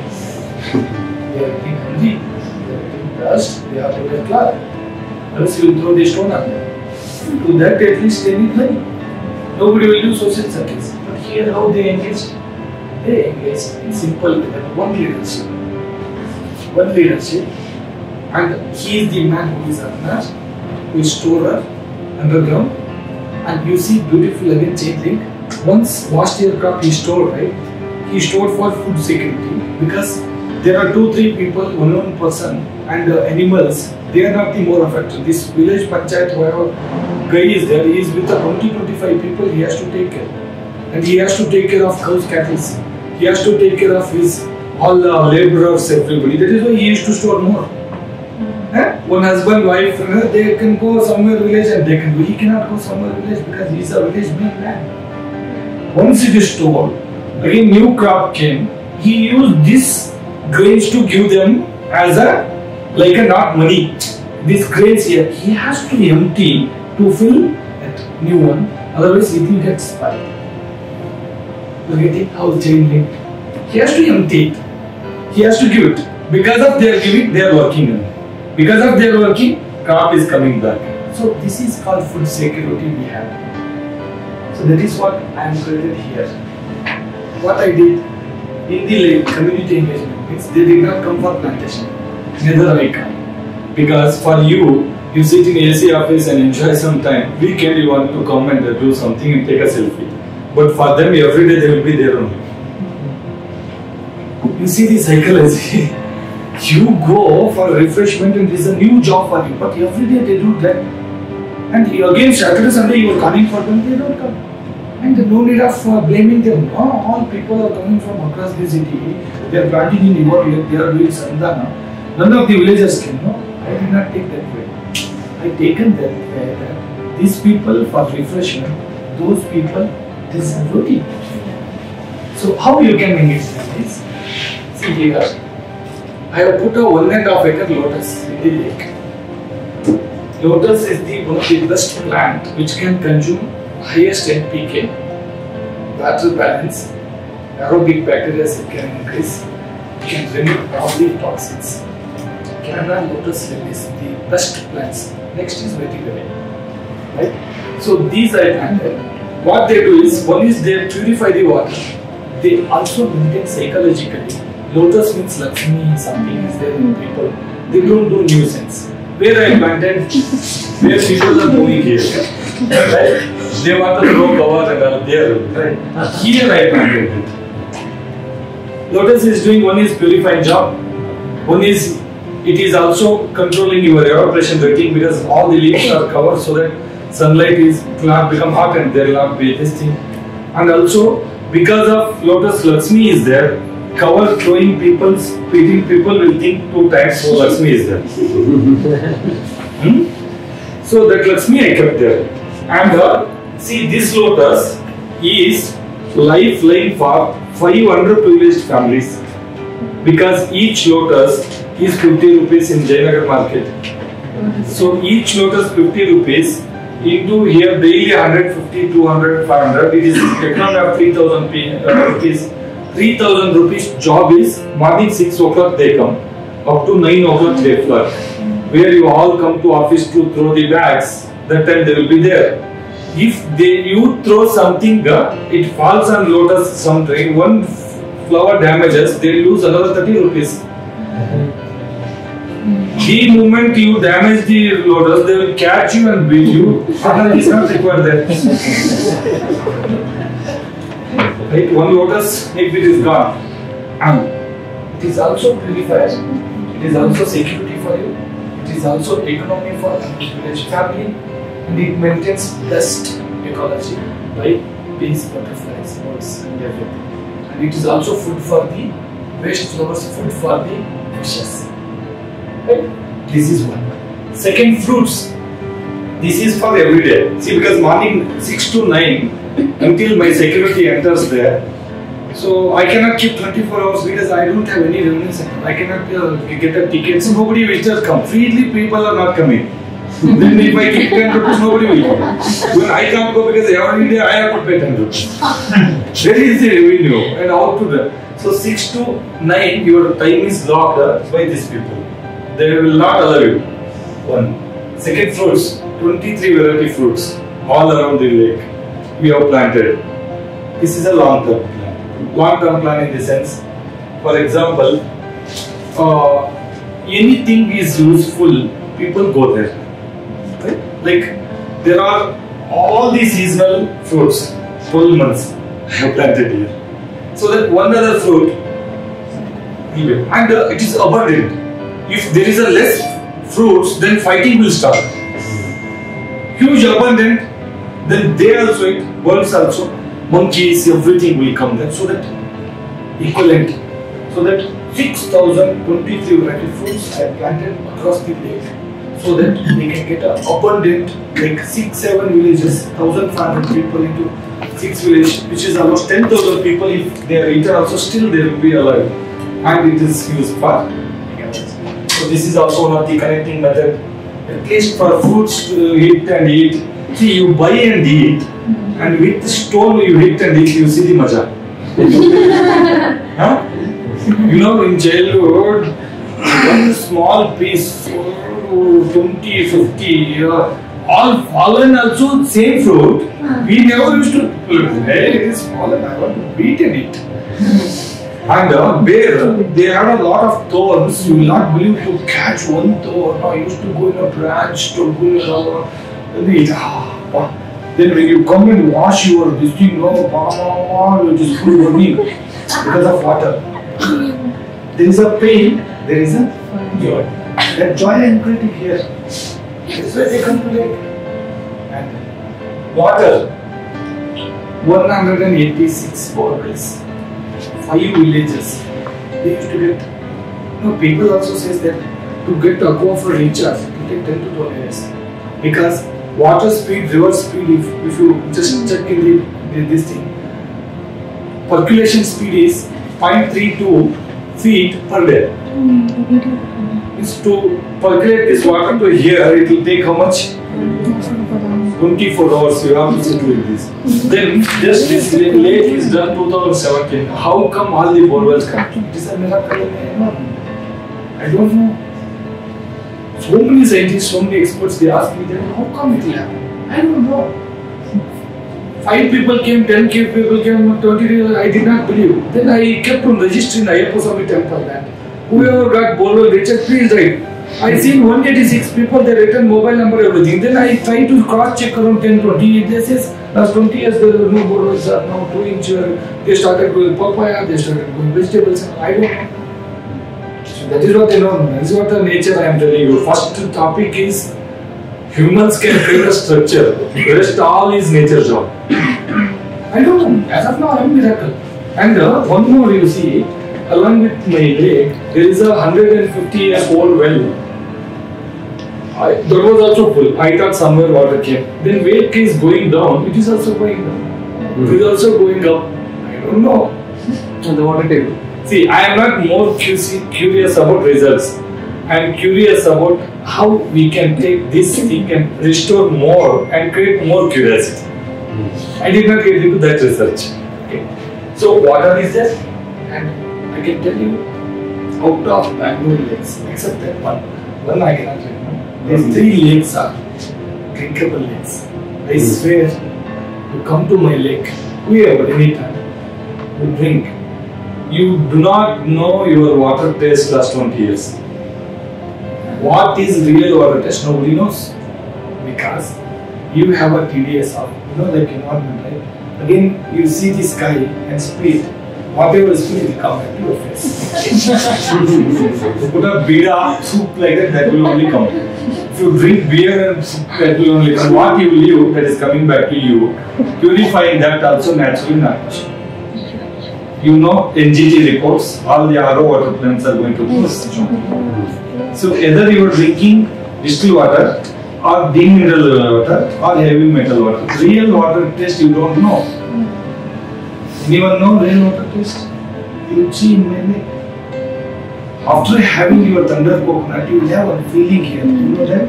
They are getting hungry, they are getting thirst, they have to get cloth. Else you will throw the stone on them. To that at least they need money. Nobody will do social service. But here how they engaged? They engaged in simple one leadership. One leadership, and he is the man who is organized, who is storer underground, and you see beautiful again chain link. Once last year crop he stored, right? He stored for food security because there are 2-3 people, unknown person, and animals. They are not the more affected. This village panchayat, whoever guy is there, he is with the 20-25 people. He has to take care, and he has to take care of cows, cattle. He has to take care of his all laborers, everybody. That is why he used to store more. One husband, wife, they can go somewhere village and they can go. He cannot go somewhere village because he is a village man. Once it is stored, again new crop came. He used this grains to give them as not money. This grains here, he has to empty to fill that new one. Otherwise, it will get spoiled. You get it? How chain link? He has to empty it. He has to give it. Because of their giving, they are working on it. Because of their working, crop is coming back. So this is called food security we have. So that is what I am created here. What I did in the community engagement means they did not come for plantation. Neither I come. Because for you, You sit in AC office and enjoy some time. Weekend you want to come and do something and take a selfie. But for them, every day they will be there only. You see the psychology. You go for refreshment and this is a new job for you. But every day they do that. And again Saturday, Sunday you are coming for them, they don't come. And no need of blaming them. No, all people are coming from across the city. They are planting in your area, they are doing sandhana. None of the villagers came. No, I did not take that way. I taken that way that these people for refreshment, those people, this is routine. So how you can understand this? See here, I have put a 1.5 acre lotus in the lake. Lotus is one of the best plant which can consume highest NPK, water balance, aerobic bacteria can increase, can remove all the toxins. Canada lotus is the best plants. Next is vetiver. Right? So these I planted. What they do is, one is they purify the water. They also maintain psychologically. Lotus means Lakshmi, something is there in people. They don't do nuisance. Where I planted, where people are moving here, right? They want to throw cover and all there, right? Here I planted it. Lotus is doing, one is purifying job, one is, it is also controlling your evaporation rating because all the leaves are covered so that sunlight is not become hot and there will not be this thing. And also, because of Lotus, Lakshmi is there, cover throwing people's, feeding people will think 2 times, so Lakshmi is there. So that Lakshmi I kept there. And see, this lotus is lifeline for 500 privileged families because each lotus is 50 rupees in Jayanagar market. So each lotus 50 rupees into here daily 150, 200, 500. It is economy of 3,000 rupees. 3,000 rupees job is morning 6 o'clock they come, up to 9 o'clock they fly. Where you all come to office to throw the bags, that time they will be there. If you throw something, it falls on lotus, some tree, one flower damages, they lose another 30 rupees. The moment you damage the lotus, they will catch you and beat you. It is not required there. Right, one lotus, if it is gone, and it is also purified, it is also security for you, it is also economy for village family, and it maintains best ecology, right? Bees, butterflies, birds, and everything. And it is also food for the waste flowers, food for the fishes. Right? This is one. Second, fruits. This is for every day. See, because morning 6 to 9. Until my security enters there, so I cannot keep 24 hours because I don't have any revenue center. I cannot get a ticket. So nobody visitors come. Freely people are not coming. Then if I keep 10 rupees, nobody will come. When I can't go because every day I have to pay 10 rupees. That is the revenue and how to do. So 6 to 9, your time is locked by these people. They will not allow you. One. Second, fruits. 23 variety fruits all around the lake. We have planted. This is a long-term plan. Long-term plan in the sense, for example, anything is useful, people go there. Right? Like there are all these seasonal fruits, 12 months I have planted here. So that one other fruit, and it is abundant. If there is a less fruits, then fighting will start. Huge abundant. Then they also eat, birds also, monkeys, everything will come there. So that equivalent, so that 6,023 variety fruits I planted across the lake, so that they can get an abundant, like 6-7 villages, 1,500 people into 6 villages, which is almost 10,000 people. If they are eaten also, still they will be alive, and it is used for. So this is also one of the connecting method, at least for fruits to eat and eat. See, you buy and eat, and with the stone you hit and eat, you see the maja. Huh? You know, in childhood, one small piece, 20, 50, all fallen also, same fruit. We never used to, hey, it is fallen, I want to beat and eat. And there, they had a lot of thorns. You will not believe to catch one thorn. I used to go in a branch to go in then when you come and wash your this thing, you just go running because of water. There is a pain, there is a joy. That joy and critic here. That's why they come to lake. And water. 186 borewells. 5 villages. They used to get. People also says that to get aquifer recharge, it will take 10 to 12 years. Because water speed, river speed, if you just check in this thing, percolation speed is 0.32 feet per day. It's to percolate this water to here, it will take how much? 24 hours. You have to sit with this. Then just this lake is done 2017. How come all the borewells come? It is a miracle in the environment. I don't know. So many scientists, so many experts, they ask me that how come it will happen? I don't know. 5 people came, 10 people came, 20 days, I did not believe. Then I kept on registering Ayyappa Swami temple that whoever got borewell recharge, please write. I seen 186 people, they written mobile number, everything. Then I try to cross check around 10, 20. They says last 20 years there were no borewells, now 2-inch. They started growing papaya, they started growing vegetables. I don't know. So that is what I know. That is what the nature I am telling you. First topic is humans can create a structure. The rest all is nature job. I don't know. As of now, I am a miracle. And one more you see, along with my lake, there is a 150-year-old well. That was also full. I thought somewhere water came. Then lake is going down, it is also going down. It is also going up. I don't know. And the water table. See, I am not more curious about results. I am curious about how we can take this thing and restore more and create more curiosity. I did not get into that research. Okay. So water is there, and I can tell you, out of Bangalore lakes, except that one I cannot remember. These 3 lakes are drinkable lakes. I swear, you come to my lake, whoever, anytime, you drink. You do not know your water taste last 20 years. What is real water taste? Nobody knows. Because you have a TDS of, like environment, right? Again, you see the sky and speed. Whatever speed will come back to your face. You put a bida soup like that will only come. If you drink beer and soup, that will only come. What you leave, that is coming back to you. Purifying that also naturally not possible. You know, NGT reports, all the RO water plants are going to close. So either you are drinking distilled water, or demineral water, or heavy metal water. Real water taste you don't know. Anyone know real water taste? You see in my lake. After having your thunder coconut, you will have a feeling here. You know that?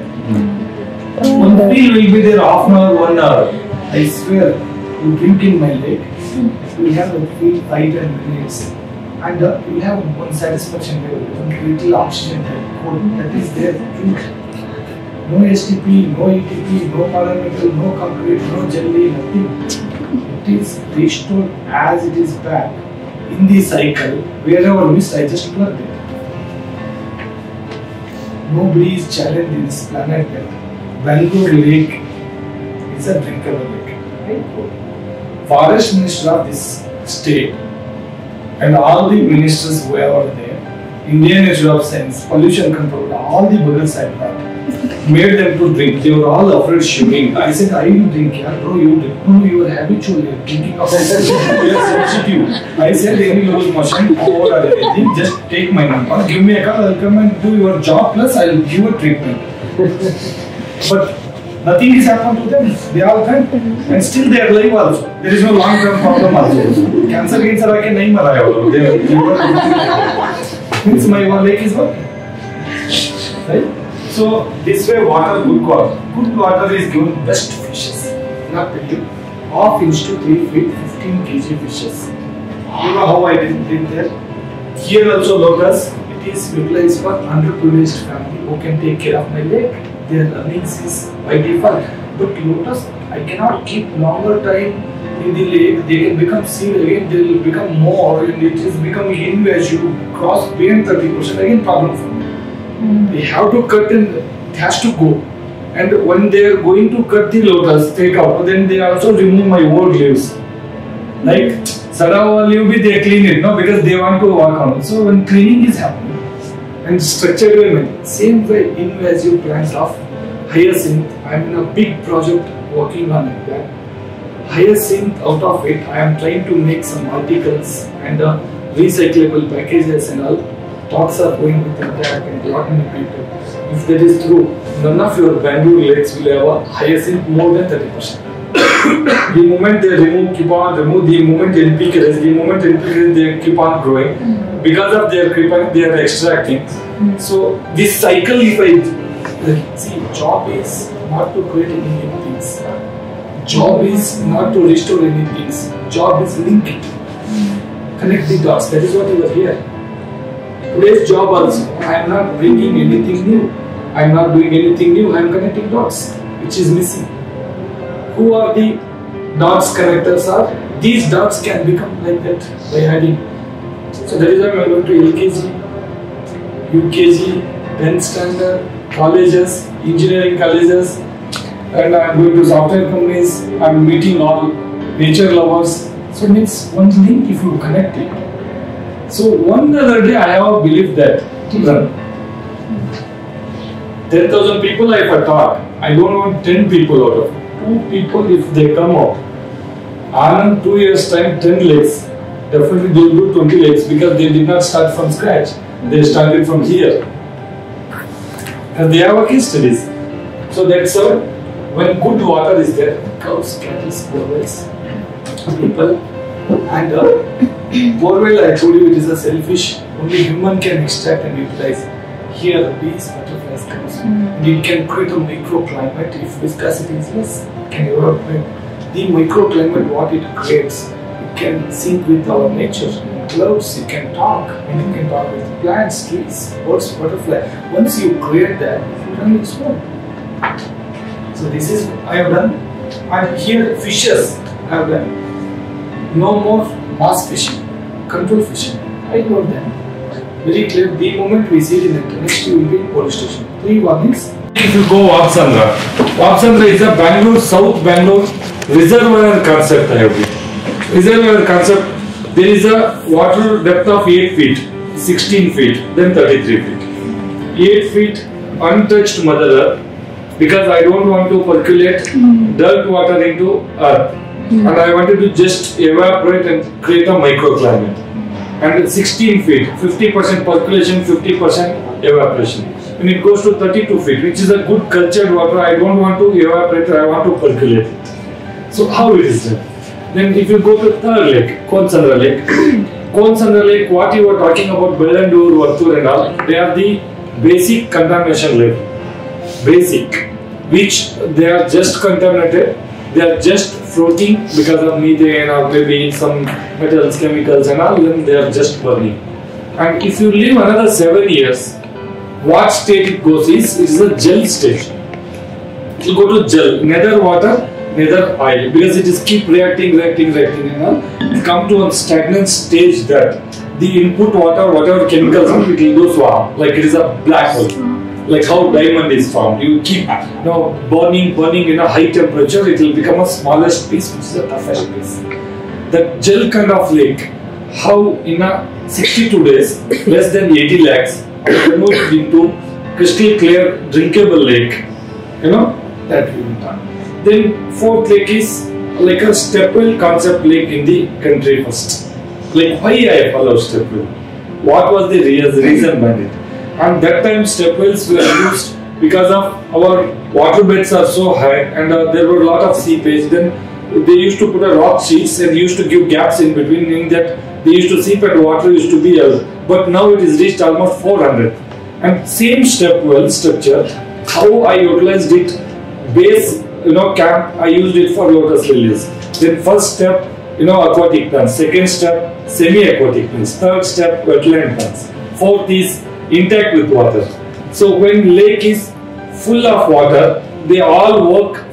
One feel will be there half an hour, 1 hour. I swear, you drink in my lake, you will have a feel 5 and minutes. And you will have one satisfaction level, one little oxygen that is there. Drink. No STP, no ETP, no parameter, no concrete, no jelly, nothing. It is restored as it is back in the cycle. Wherever missed, I just plugged it. Nobody is challenged in this planet that Bangalore lake is a drinkable lake. Right? Forest Minister of this state and all the ministers who are there, Indian Institute of Science, Pollution Control, all the buggers I brought, made them to drink. They were all afraid shivering. I said, I will drink. Yeah, bro, you drink. No, you are habitual. You are drinking of you are sensitive. I said, any loose motion or anything, just take my number. Give me a call. I'll come and do your job. Plus, I'll give you a treatment. But nothing is happened to them. They all drank. And still they are alive also. There is no long-term problem also. Cancer I can name means my lake is working. Right? So this way water good water. Good water is given best fishes. Not tell you. Half inch to 3 feet, 15 kg fishes. You know how I did there? Here also lotus, it is utilized for underprivileged family who can take care of my lake. Their earnings is by default. But lotus, I cannot keep longer time in the lake, they can become seed again, they will become more, and it is becoming invasive, cross beyond 30%, again problem for me. They have to cut and it has to go. And when they are going to cut the lotus, take out, then they also remove my old leaves. Like Sadawa leaf, they clean it, no, because they want to work on it. So when cleaning is happening, and structured environment, same way invasive plants of hyacinth. I am in a big project working on it. That hyacinth, out of it, I am trying to make some articles and recyclable packages and all. Talks are going with that and lot many people. If that is true, none of your Bangalore lakes will have a hyacinth more than 30%. The moment they keep on remove, the moment NPK, they keep on growing. Because of their creeping, they are extracting. So this cycle, if I see, job is not to create any new things. Job is not to restore any things. Job is link it. Connect the dots. That is what you are here. Today's job also, I am not bringing anything new. I am not doing anything new. I am connecting dots, which is missing. Who are the dots connectors are? These dots can become like that by adding. So that is why I am going to LKG, UKG, 10th standard, colleges, engineering colleges, and I am going to software companies. I am meeting all nature lovers. So it means one link if you connect it. So one other day I have a belief that 10,000 people if I talk, I don't want 10 people out of it. 2 people if they come out. Anand 2 years time 10 lakes. Definitely they will do 20 lakes because they did not start from scratch. They started from here. And they have a case studies. So that's how when good water is there, cows, cattle, borewells, people, and borewell, I told you it is a selfish, only human can extract and utilize. Here bees, butterflies comes. And it can create a microclimate if viscosity is less, it can evaporate. The microclimate, what it creates, it can sync with our nature. Clouds, it can talk, and it can talk with plants, trees, birds, butterfly. Once you create that, it can explode. So this is I have done. And here fishes I have done. No more mass fishing, control fishing. I told them very clear. The moment we see it in the next you will be in police station. 3 warnings. If you go Vapsandra is a Bangalore, South Bangalore reservoir concept I have been. Reservoir concept, there is a water depth of 8 feet, 16 feet, then 33 feet. 8 feet untouched Mother Earth because I don't want to percolate dirt water into earth. And I wanted to just evaporate and create a microclimate. And 16 feet, 50% percolation, 50% evaporation. When it goes to 32 feet, which is a good cultured water, I don't want to evaporate, I want to percolate it. So how it is done? Then if you go to third lake, Konsandra Lake. Konsandra Lake, what you were talking about, Bellandur, Vattur and all, they are the basic contamination level. Basic, which they are just contaminated, they are just floating because of methane or maybe some metals, chemicals and all, then they are just burning. And if you live another 7 years, what state it goes is a gel state. It will go to gel, neither water, neither oil, because it is keep reacting and all. It come to a stagnant stage that the input water, whatever chemicals, it will go swamp, like it is a black hole. Like how diamond is formed. You keep burning in a high temperature, it will become a smallest piece, which is a toughest piece. The gel kind of lake, how in a 62 days, less than 80 lakhs, converted into crystal clear drinkable lake. That will be done. Then fourth lake is like a stepwell concept lake in the country first. Like why I follow stepwell? What was the reason behind it? And that time stepwells were used because of our water beds are so high and there were a lot of seepage. Then they used to put a rock sheets and used to give gaps in between, meaning that they used to seep and water used to be but now it is reached almost 400. And same stepwell structure, how I utilized it, base camp, I used it for lotus lilies. Then first step, aquatic plants. Second step, semi-aquatic plants. Third step, wetland plants. Fourth is intact with water. So when lake is full of water, they all work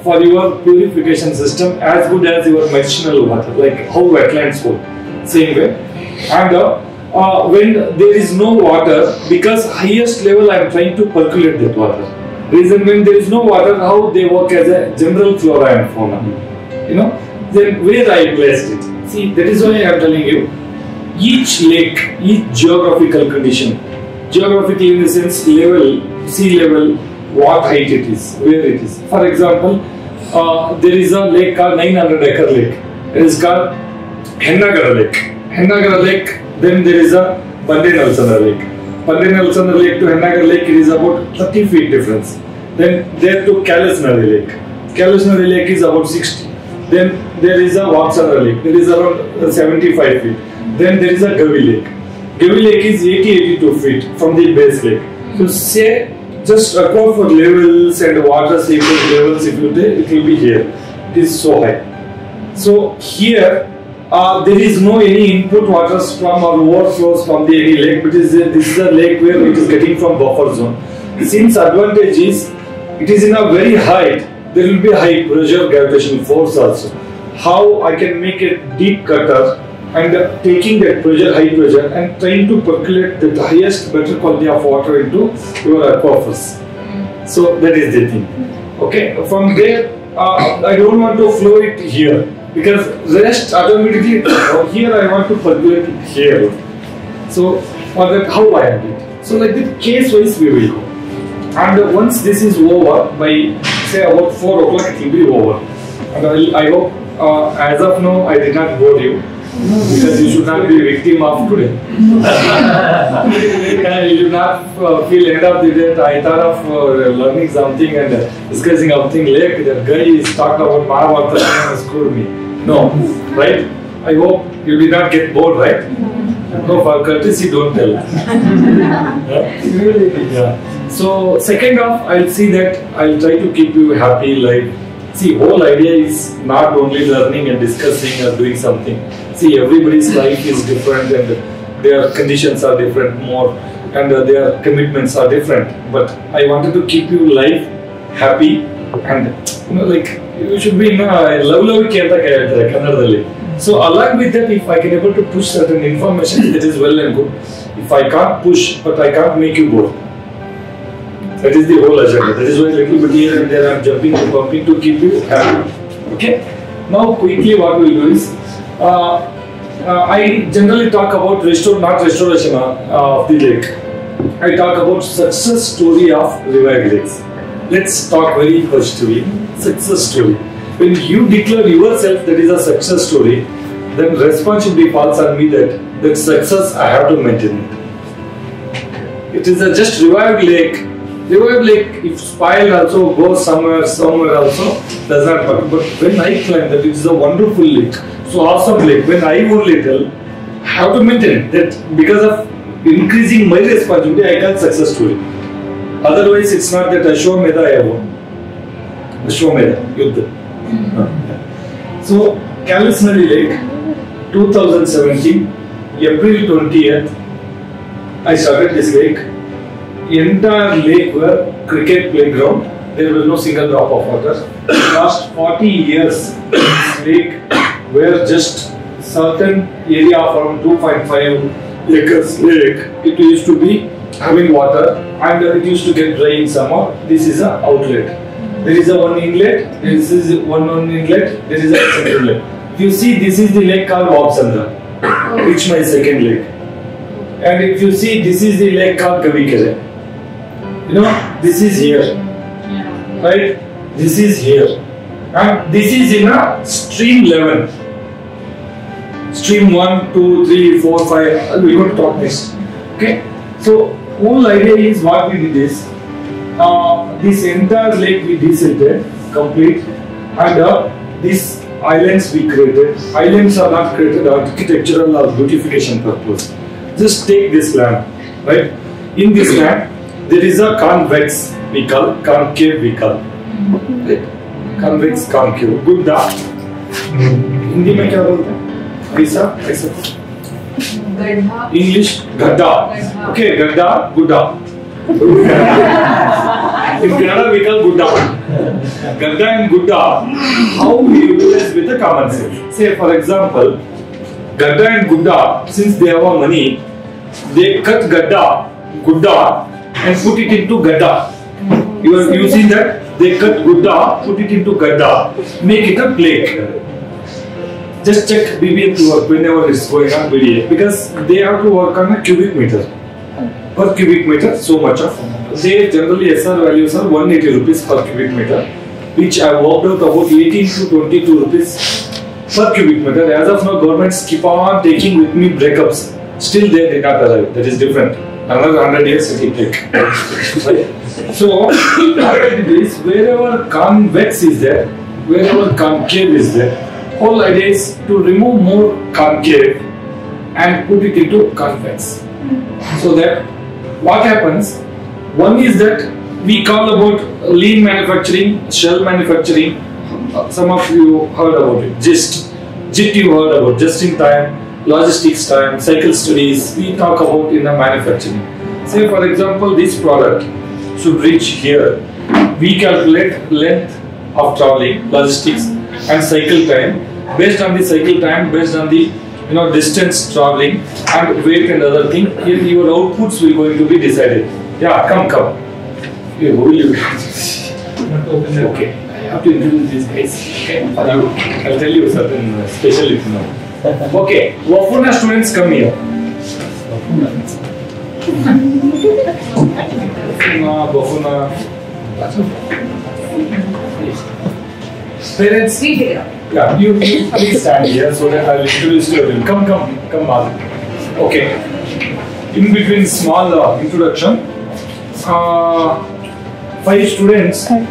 for your purification system as good as your medicinal water, like how wetlands hold. Same way. And when there is no water, because highest level I am trying to percolate that water. Reason when there is no water, how they work as a general flora and fauna. You know, then where I placed it. See, that is why I am telling you, each lake, each geographical condition, geographical in the sense level, sea level, what height it is, where it is. For example, there is a lake called 900-acre lake. It is called Hennagara Lake. Hennagara Lake, then there is a Bande Nalsana Lake. Bande Nalsana Lake to Hennagara Lake, it is about 30 feet difference. Then there to Kalasnari Lake. Kalasnari Lake is about 60. Then there is a Vaksara Lake, there is around 75 feet. Then there is a Gavi Lake. Gavi Lake is 80-82 feet from the base lake. So say, just account for levels and water seepage levels, if you take, it will be here. It is so high. So here, there is no any input waters from or overflows from the any lake, but this is a lake where it is getting from buffer zone. Since advantage is, it is in a very height, there will be high pressure gravitational force also. How I can make a deep cutter and taking that pressure, high pressure, and trying to percolate the highest, better quality of water into your aquifers. So that is the thing. Okay, from there, I don't want to flow it here because rest automatically. Here I want to percolate it here. So for that, how I have it. So like that, case wise we will go. And once this is over, by say about 4 o'clock, it will be over. And I hope as of now I did not bore you. Because you should not be a victim of today. And you should not feel end of the day, I thought of learning something and discussing something like that guy is talking about Mahabharata and screwed me. No, right? I hope you did not get bored, right? No, for courtesy, don't tell. Yeah. So, second off, I'll see that I'll try to keep you happy, like, see, whole idea is not only learning and discussing or doing something. See, everybody's life is different and their conditions are different more and their commitments are different. But I wanted to keep you life happy and, you know, like, you should be in a love Kannadadalli. So along with that, if I can able to push certain information, that is well and good. If I can't push, but I can't make you go. That is the whole agenda. That is why little bit here and there I am jumping and pumping to keep you happy. Okay? Now quickly what we will do is, I generally talk about not restoration of the lake. I talk about success story of revived lakes. Let's talk very positively. Success story. When you declare yourself that is a success story, then responsibility falls on me that success I have to maintain it. It is a just revived lake. Revived lake, if spoiled also, goes somewhere also, does not matter. But when I claim that it is a wonderful lake, so awesome lake, when I only tell, I have to maintain that because of increasing my responsibility, I call success story. Otherwise, it's not that Ashwamedha I have won. Ashwamedha, Yuddha. So, Kalasnari Lake, 2017, April 20th, I started this lake. The entire lake were cricket playground. There was no single drop of water. Last 40 years, this lake were just certain area of around 2.5 acres lake. It used to be having water and it used to get dry in summer. This is an outlet. There is a one inlet. This is one inlet. There is a second inlet. If you see, this is the lake called Vapsandra. It's my second lake. And if you see, this is the lake called Kavikere. You know, this is here, right? This is here, and this is in a stream 11. Stream 1, 2, 3, 4, 5. We will talk next. Okay. So whole idea is what we did is this entire lake we desilted complete, and these islands we created. Islands are not created architectural or beautification purpose. Just take this land, right? In this land, there is a convex we call, concave we call. Right? Convex, concave. Gudda. Hindi में क्या बोलते हैं? ऐसा, ऐसा. English, gadda. Okay, gadda, gudda. In Kannada we call gudda. Gadda and Gudda, how we utilize with the common sense. Say for example, Gadda and Gudda, since they have money, they cut Gudda and put it into Gadda. You are using that, they cut Gudda, put it into Gadda, make it a plate. Just check BBM work whenever it's going on BDA, because they have to work on a cubic meter. Per cubic meter, so much of. They generally SR values are 180 rupees per cubic meter, which I worked out about 18 to 22 rupees per cubic meter. As of now, governments keep on taking with me breakups. Still they did not arrive. That is different. Another 100 years it will take. So, wherever convex is there, wherever concave is there, whole idea is to remove more concave and put it into convex. So that what happens, one is that we call about lean manufacturing, shell manufacturing. Some of you heard about it. JIT you heard about, just in time, logistics time, cycle studies, we talk about in the manufacturing. Say for example, this product should reach here. We calculate length of traveling, logistics and cycle time. Based on the cycle time, based on the distance traveling and weight and other thing, your outputs will going to be decided. Yeah, come. Here, who will you? Okay, I have to introduce these guys. Okay, I'll tell you certain specialty now. Okay, Wafuna students come here. Wafuna. Parents, yeah, you please stand here so that I'll introduce you. Come, Bala. Okay. In between small introduction, 5 students from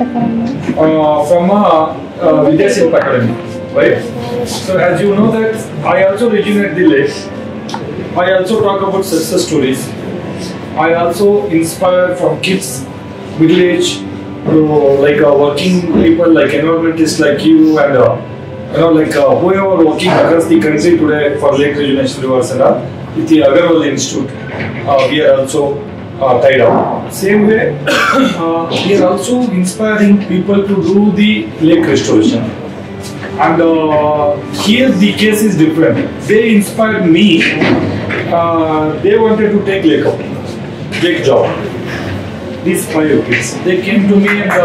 Leadership Academy, right? So as you know that I also rejuvenate the lake. I also talk about success stories. I also inspire from kids, middle age, like working people, like environmentalists like you, and whoever working across the country today for lake rejuvenation rivers and all. With the Agarwal Institute, we are also tied up. Same way, we are also inspiring people to do the lake restoration. And here the case is different. They inspired me. They wanted to take lake up, lake job. These 5 kids, they came to me and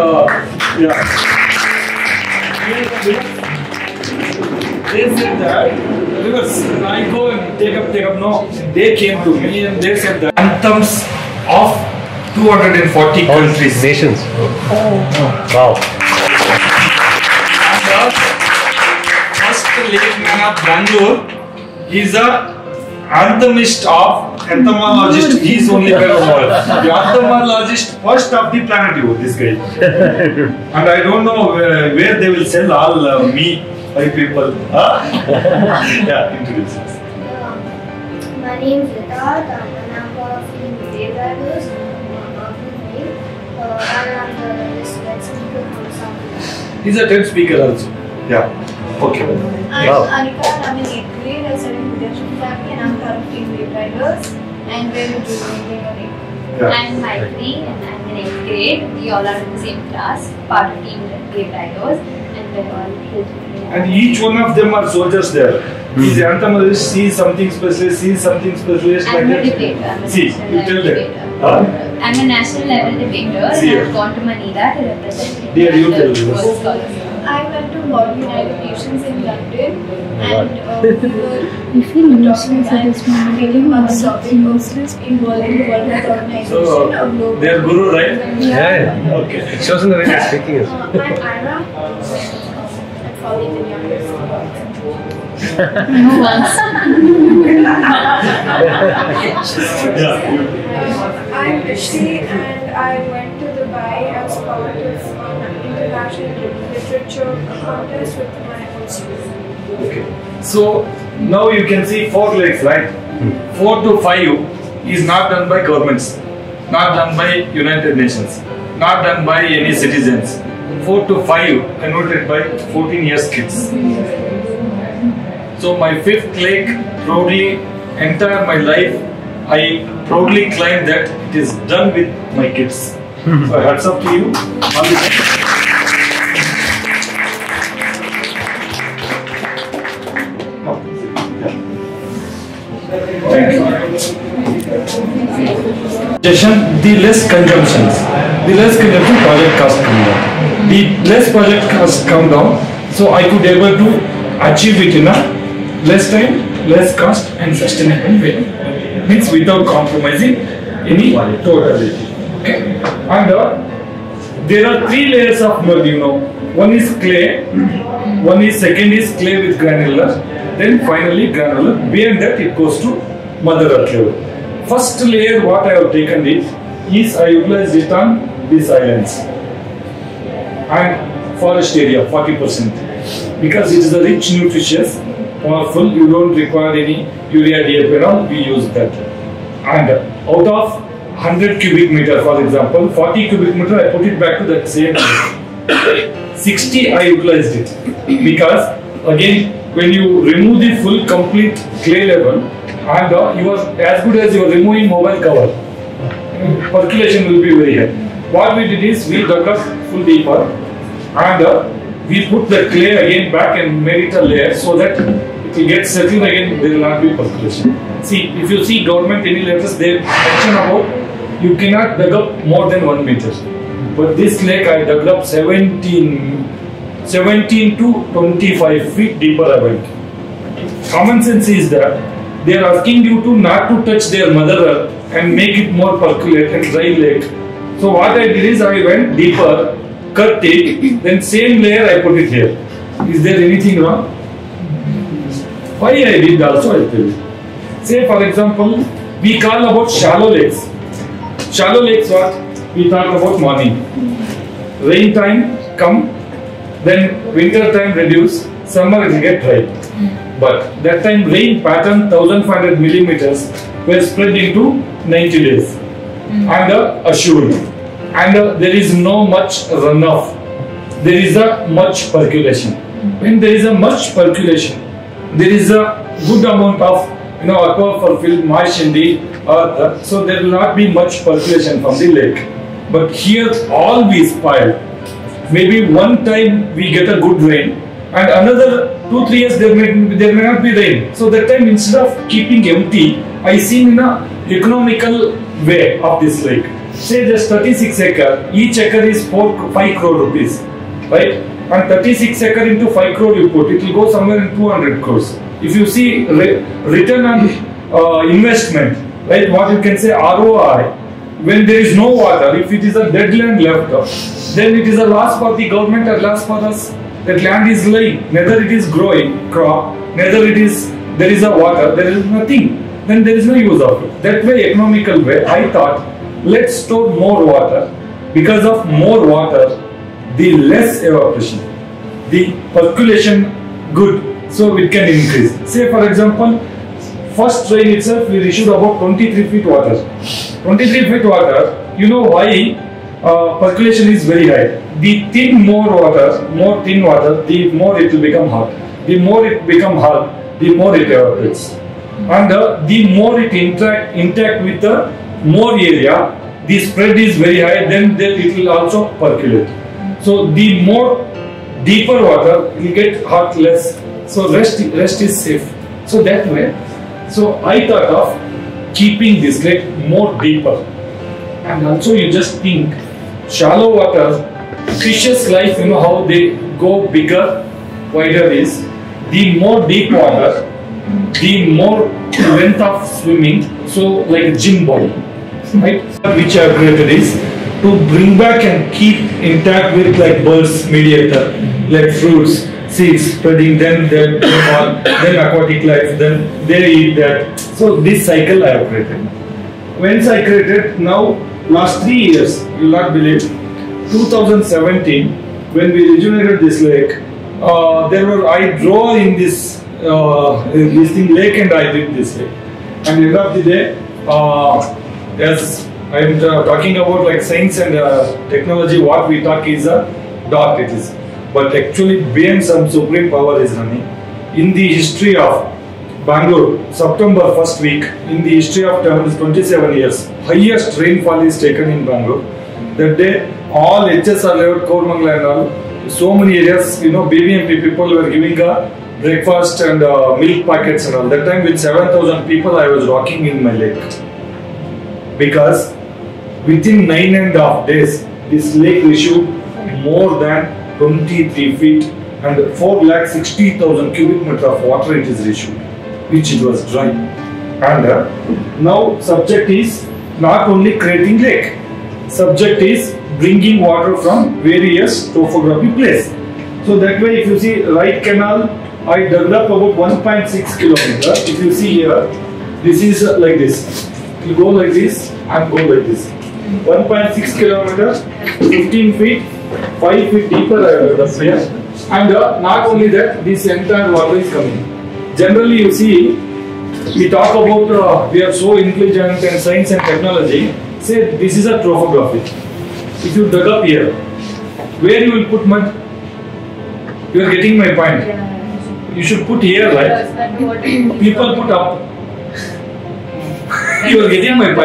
they said that rivers, I go and take up. No, they came to me and they said that anthems of 240 countries, nations. Wow. And first lake man of Bangalore is a anthemist of entomologist. He is only paranormal. The entomologist first of the planet, this guy. And I don't know where they will sell all me. 5 people. Yeah, introduce us. My name is Lita. I'm from Rejuvenation. And I'm the TED speaker from South Africa. He's a TED speaker also. Yeah. Okay. I'm Anika. I'm in 8th grade. I study in Leadership Academy and I'm part of Team Riders. And we're rejuvenating a lake. I'm Maitri and I'm in 8th grade. We all are in the same class, part of Team Riders, and we're all rejuvenating. And each one of them are soldiers there. He's an entomologist, he is something specialist, he is something specialist. I'm a debater. See, you tell them. I'm a national level debater and I've gone to Manila to represent Dear, you tell them. I went to Modern United Nations in London and we were You feel emotional for this moment. talking about the topic of involving the World Health Organization So, of global. they are guru, right? Yeah. Okay. It shows in the way they're speaking. I'm Ira. I'm probably the youngest. No one's. I'm Rishi and I went to Dubai as part of an international literature contest with my own students. Okay. So now you can see 4 lakes, right? 4 to 5 is not done by governments, not done by United Nations, not done by any citizens. 4 to 5 converted by 14 years kids. So my 5th lake, proudly, entire my life, I proudly claim that it is done with my kids. So hats up to you. All the best. the less consumptions. The less consumption project cost come down. The less project cost come down, so I could able to achieve it in a less time, less cost and sustainable way. Means without compromising any totality. Okay. And there are 3 layers of mud, you know. One is clay, second is clay with granular, then finally granular. Beyond that it goes to mother earth level. First layer what I have taken is I utilized it on these islands and forest area 40%, because it is a rich, nutritious, powerful. You don't require any urea, DAP and all. We use that. And out of 100 cubic meter, for example, 40 cubic meter I put it back to that same 60 I utilized it, because again when you remove the full complete clay level and you are as good as you are removing mobile cover, percolation will be very high. What we did is we dug up full deeper and we put the clay again back and made it a layer so that it will get settled again, there will not be percolation. See, if you see government any letters, they mention about you cannot dug up more than 1 meter. But this lake I dug up 17 to 25 feet deeper I went. Common sense is that they are asking you to not to touch their mother earth and make it more percolate and dry lake. So what I did is I went deeper, cut it, then same layer I put it here. Is there anything wrong? Why I did also I tell you. Say for example, we call about shallow lakes. Shallow lakes what? We talk about morning. Rain time come, then winter time reduce, summer it will get dry. But that time rain pattern 1500 millimeters were spread into 90 days and assured. And there is no much runoff. There is a much percolation. When there is a much percolation, there is a good amount of aquifer filled marsh in the earth, so there will not be much percolation from the lake. But here all we spoil. Maybe one time we get a good rain, and another 2-3 years there may not be rain. So that time instead of keeping empty, I seen in a economical way of this lake. Say just 36 acre, each acre is 5 crore rupees, right? And 36 acre into 5 crore you put, it will go somewhere in 200 crores. If you see return on investment, right? What you can say ROI, when there is no water, if it is a dead land left, then it is a loss for the government or loss for us. That land is lying, neither it is growing crop, neither it is there is a water, there is nothing. Then there is no use of it. That way, economical way, I thought, let's store more water. Because of more water, the less evaporation, the percolation good, so it can increase. Say for example, first rain itself we issued about 23 feet water. 23 feet water, you know why percolation is very high. The thin more thin water, the more it will become hot. The more it become hot, the more it evaporates. And the more it interact with the more area, the spread is very high, then it will also percolate. So the more deeper water will get hot less, so rest is safe. So that way, so I thought of keeping this lake more deeper. And also you just think, shallow water, fishes life, you know how they go bigger, wider is, the more deep water, the more length of swimming, so like gym body, right? Which I have created is to bring back and keep intact with like birds mediator, like fruits, seeds spreading, then aquatic life, then they eat that. So this cycle I have created. Once I created, now last 3 years, you will not believe, 2017 when we rejuvenated this lake, I drove in this lake and I did this lake. And at the end of the day, as I am talking about like science and technology, what we talk is a dot it is. But actually beyond some supreme power is running. In the history of Bangalore, September first week, in the history of 27 years, highest rainfall is taken in Bangalore. That day, all HS are left, Koramangala and all, so many areas, BBMP people were giving a breakfast and milk packets and all. That time with 7,000 people, I was walking in my lake. Because Within 9.5 days, this lake issued more than 23 feet and 4,60,000 cubic meter of water it is issued, which it was dry. And now subject is not only creating lake, subject is bringing water from various topography place. So that way, if you see right canal, I dug up about 1.6 kilometer. If you see here, this is like this. You go like this and go like this. 1.6 kilometer, 15 feet, 5 feet deeper I have dug here. And not only that, this entire water is coming. Generally, you see, we talk about we are so intelligent and science and technology. Say this is a topography. If you dug up here, where you will put mud? You are getting my point. You should put here, right? People put up. You are getting my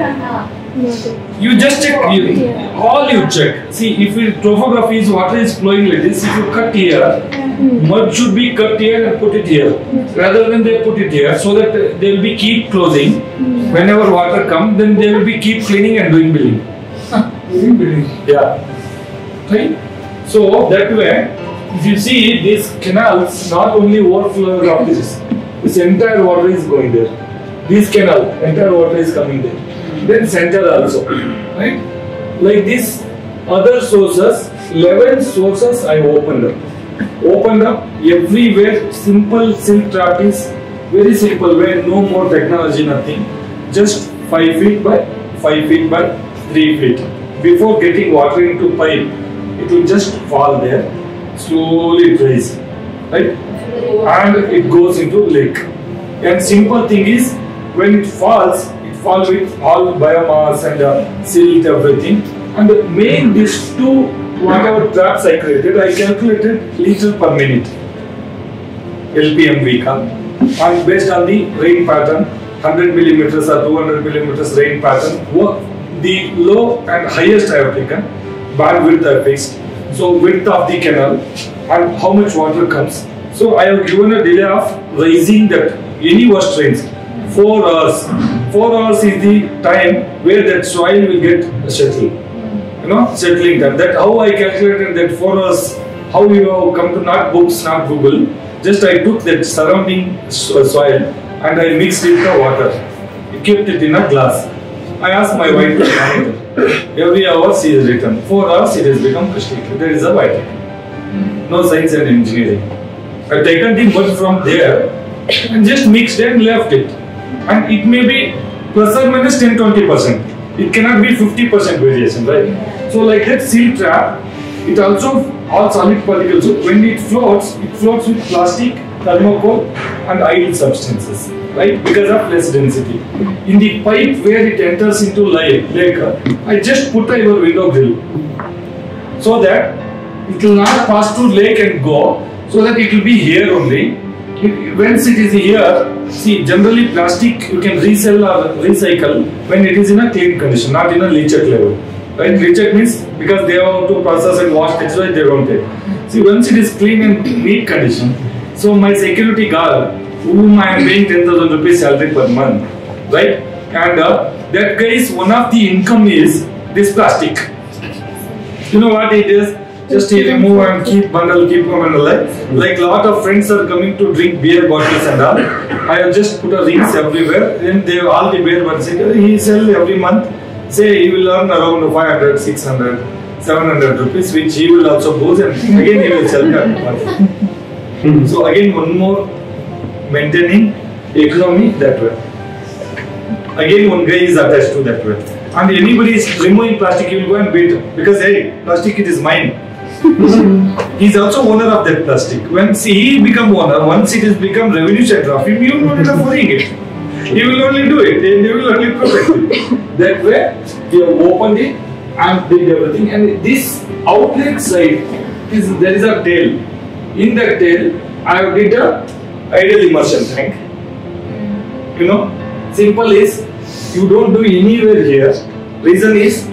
point. You just check. All you check. See, if topography is water is flowing like this, if you cut here, mud should be cut here and put it here, rather than they put it here, so that they will be keep closing. Whenever water comes, then they will be keep cleaning and doing billing. Doing billing. Yeah. Right. So that way, if you see these canals, not only overflow of this entire water is going there. This canal, entire water is coming there. Then center also, right? Like this, other sources, 11 sources I opened up everywhere. Simple silk trap is very simple way, no more technology, nothing. Just 5 feet by 5 feet by 3 feet. Before getting water into pipe, it will just fall there, slowly it rises, right? And it goes into lake. And simple thing is, when it falls with all biomass and silt, everything. And the main these two whatever traps I created, I calculated liter per minute. LPM we call. And based on the rain pattern, 100 millimeters or 200 millimeters rain pattern, the low and highest I have taken, bandwidth I fixed. So width of the canal and how much water comes. So I have given a delay of rising that any worst rains. 4 hours. 4 hours is the time where that soil will get settled. You know, settling time. That how I calculated that 4 hours. How you have come to not books, not Google. Just I took that surrounding soil and I mixed it with the water. I kept it in a glass. I asked my wife to monitor. Every hour she has written. 4 hours it has become crystal clear. There is a white. No science and engineering. I taken the mud from there and just mixed and left it. And it may be plus or minus 10-20%. It cannot be 50% variation, right? So like that seal trap, it also all solid particles. So when it floats with plastic, thermocol and idle substances, right? Because of less density. In the pipe where it enters into lake, I just put a window grill so that it will not pass through lake and go, so that it will be here only. Once it is here, see, generally plastic you can resell or recycle when it is in a clean condition, not in a leachate level. Right? Leachate means because they have to process and wash, that's why they don't take. See, once it is clean and neat condition, so my security guard, whom I am paying 10,000 rupees salary per month, right? And that guy's one of the income is this plastic. You know what it is? Just he remove and keep bundle, like lot of friends are coming to drink beer bottles and all. I have just put a rings everywhere. Then they all the beer bottles. He sell every month. Say he will earn around 500, 600, 700 rupees, which he will also go and again he will sell that. So again one more maintaining economy that way. Again one guy is attached to that way. And anybody is removing plastic, he will go and beat because hey, plastic it is mine. He is also owner of that plastic. Once he become owner, once it has become revenue center of him, you will not worrying it. He will only do it and he will only protect it. That way, you have opened it and did everything. And this outlet side, there is a tail. In that tail, I have did a ideal immersion tank. You know, simple is you don't do anywhere here. Reason is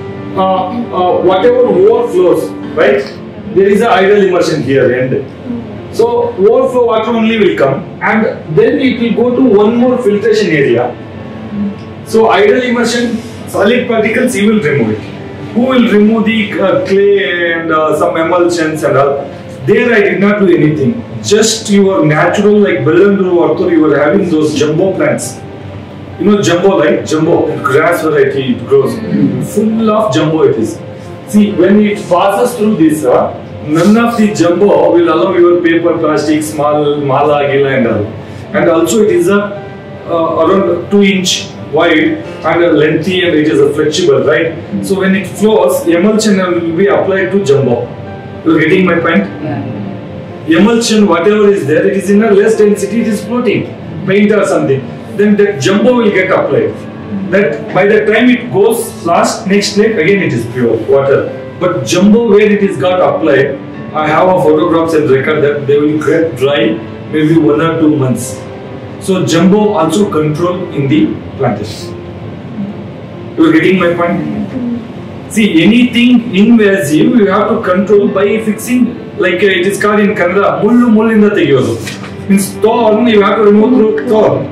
whatever overflows, right? There is an ideal immersion here end. So overflow water only will come and then it will go to one more filtration area. So ideal immersion Solid particles, he will remove it. Who will remove the clay and some emulsions and all? There I did not do anything. Just your natural, like Bellanduru Ortho, you were having those jumbo plants. You know jumbo, right? Jumbo, grass variety it grows. Full of jumbo it is. See, when it passes through this, none of the jumbo will allow your paper, plastic, small, mala, gila and all. And also it is around 2 inch wide and lengthy and it is flexible, right? So when it flows, emulsion will be applied to jumbo. You are getting my point? Emulsion, whatever is there, it is in a less density, it is floating, paint or something. Then that jumbo will get applied. That by the time it goes next leg, again it is pure water. But jumbo where it is got applied, I have a photographs and record that they will get dry maybe 1 or 2 months. So jumbo also control in the plantation. You are getting my point? See, anything invasive you have to control by fixing, like it is called in Kannada, mullu in the tegiyodu. Means thorn, you have to remove through thorn.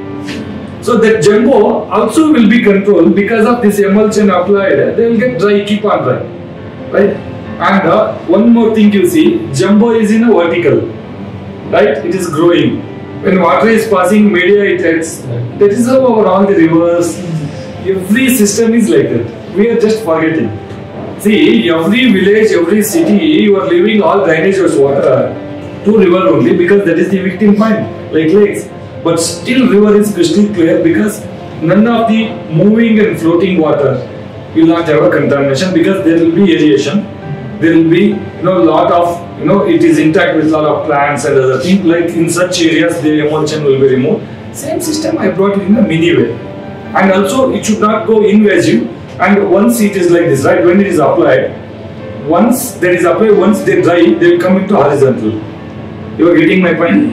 So that jumbo also will be controlled because of this emulsion applied. They will get dry, keep on dry, right? And one more thing you see, jumbo is in a vertical, right? It is growing. When water is passing, media it acts. That is how all the rivers, every system is like that. We are just forgetting. See, every village, every city, you are leaving all drainage of water to river only because that is the victim point, like lakes. But still river is crystal clear because none of the moving and floating water will not have a contamination because there will be aeration. There will be lot of it is intact with lot of plants and other things. Like in such areas the emulsion will be removed. Same system I brought it in a mini way. And also it should not go invasive. And once it is like this, right? When it is applied, once that is applied, once they dry, they will come into horizontal. You are getting my point?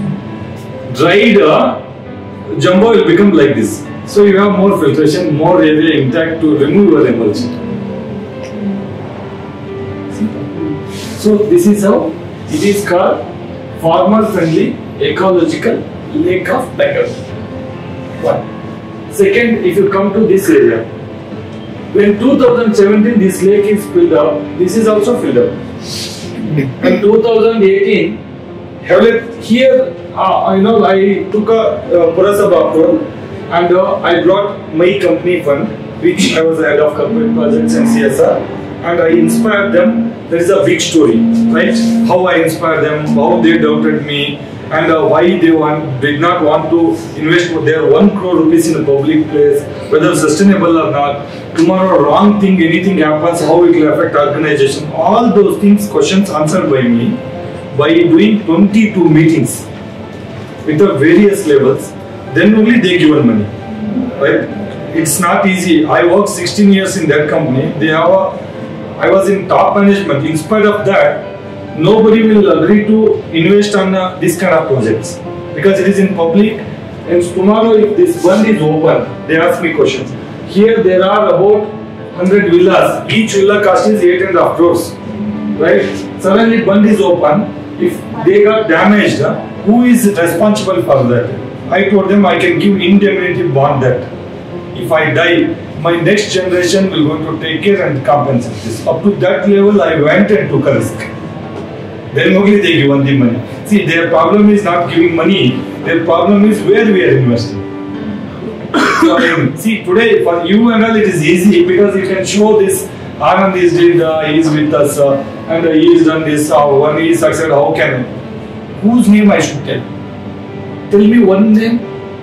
Dried jumbo will become like this. So you have more filtration, more area intact to remove your emulsion. So this is how it is called farmer friendly ecological lake of Bengal. One. Second, if you come to this area, when 2017 this lake is filled up, this is also filled up. In 2018, here I took a Purasabha approval and I brought my company fund, which I was the head of corporate projects and CSR, and I inspired them. There is a big story, right? How I inspired them, how they doubted me, and why they did not want to invest their 1 crore rupees in a public place, whether sustainable or not. Tomorrow wrong thing, anything happens, how it will affect organization. All those things, questions answered by me by doing 22 meetings with the various levels. Then only they given money, right? It's not easy. I worked 16 years in that company. I was in top management. In spite of that, nobody will agree to invest on this kind of projects because it is in public. And tomorrow, if this fund is open, they ask me questions. Here there are about 100 villas. Each villa cost is 8.5 crores, right? Suddenly, fund is open. If they got damaged, who is responsible for that? I told them I can give indemnity bond that if I die, my next generation will going to take care and compensate this. Up to that level, I went and took a risk. Then only they give the money. See, their problem is not giving money. Their problem is where we are investing. So, see, today for you and all it is easy because you can show this. Anand is did, he is with us, and he has done this. One is succeeded. How can I? Whose name I should tell? Tell me one name.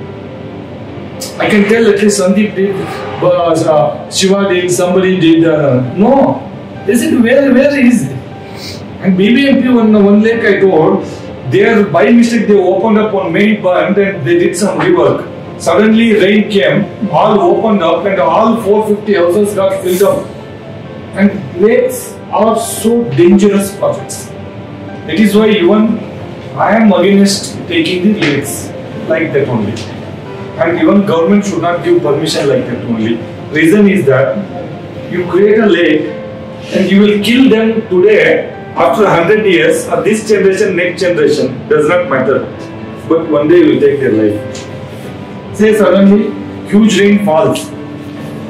I can tell at least Sandeep did, Shiva did, somebody did. No. They said, where is it? And BBMP, one lake I told, there by mistake they opened up on main pond and they did some rework. Suddenly rain came, all opened up and all 450 houses got filled up. And lakes are so dangerous projects. That is why even I am against taking the lakes like that only. And even government should not give permission like that only. Reason is that you create a lake and you will kill them today after 100 years or this generation, next generation, does not matter. But one day you will take their life. Say suddenly huge rain falls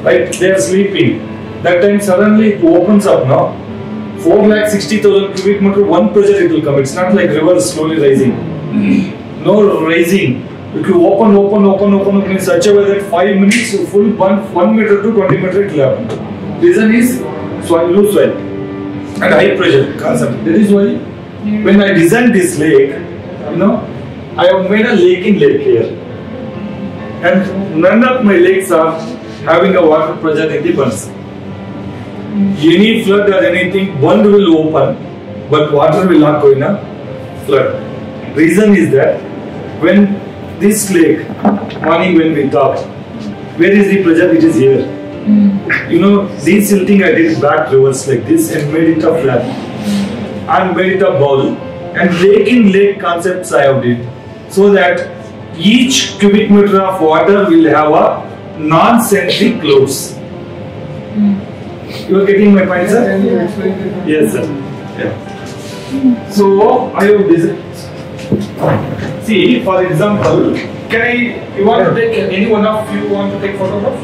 right? They are sleeping. That time suddenly it opens up now. 4,60,000 cubic meter, one pressure it will come. It's not like river slowly rising. No rising. If you open in such a way that 5 minutes, full 1 meter to 20 meter it will happen. Reason is soil, loose soil and high pressure concept. That is why when I designed this lake, I have made a lake in lake here. And none of my lakes are having a water pressure in the bunds. Any flood or anything, bund will open, but water will not go in a flood. Reason is that when this lake, morning when we talk, where is the pressure? It is here. This silting I did back reverse like this and made it a flat. And made it a bowl. And lake in lake concepts I have did. So that each cubic meter of water will have a non-centric clouds. You are getting my point, sir? Yes, sir. Yeah. So I have designed. See, for example, you want to take, any one of you want to take photograph?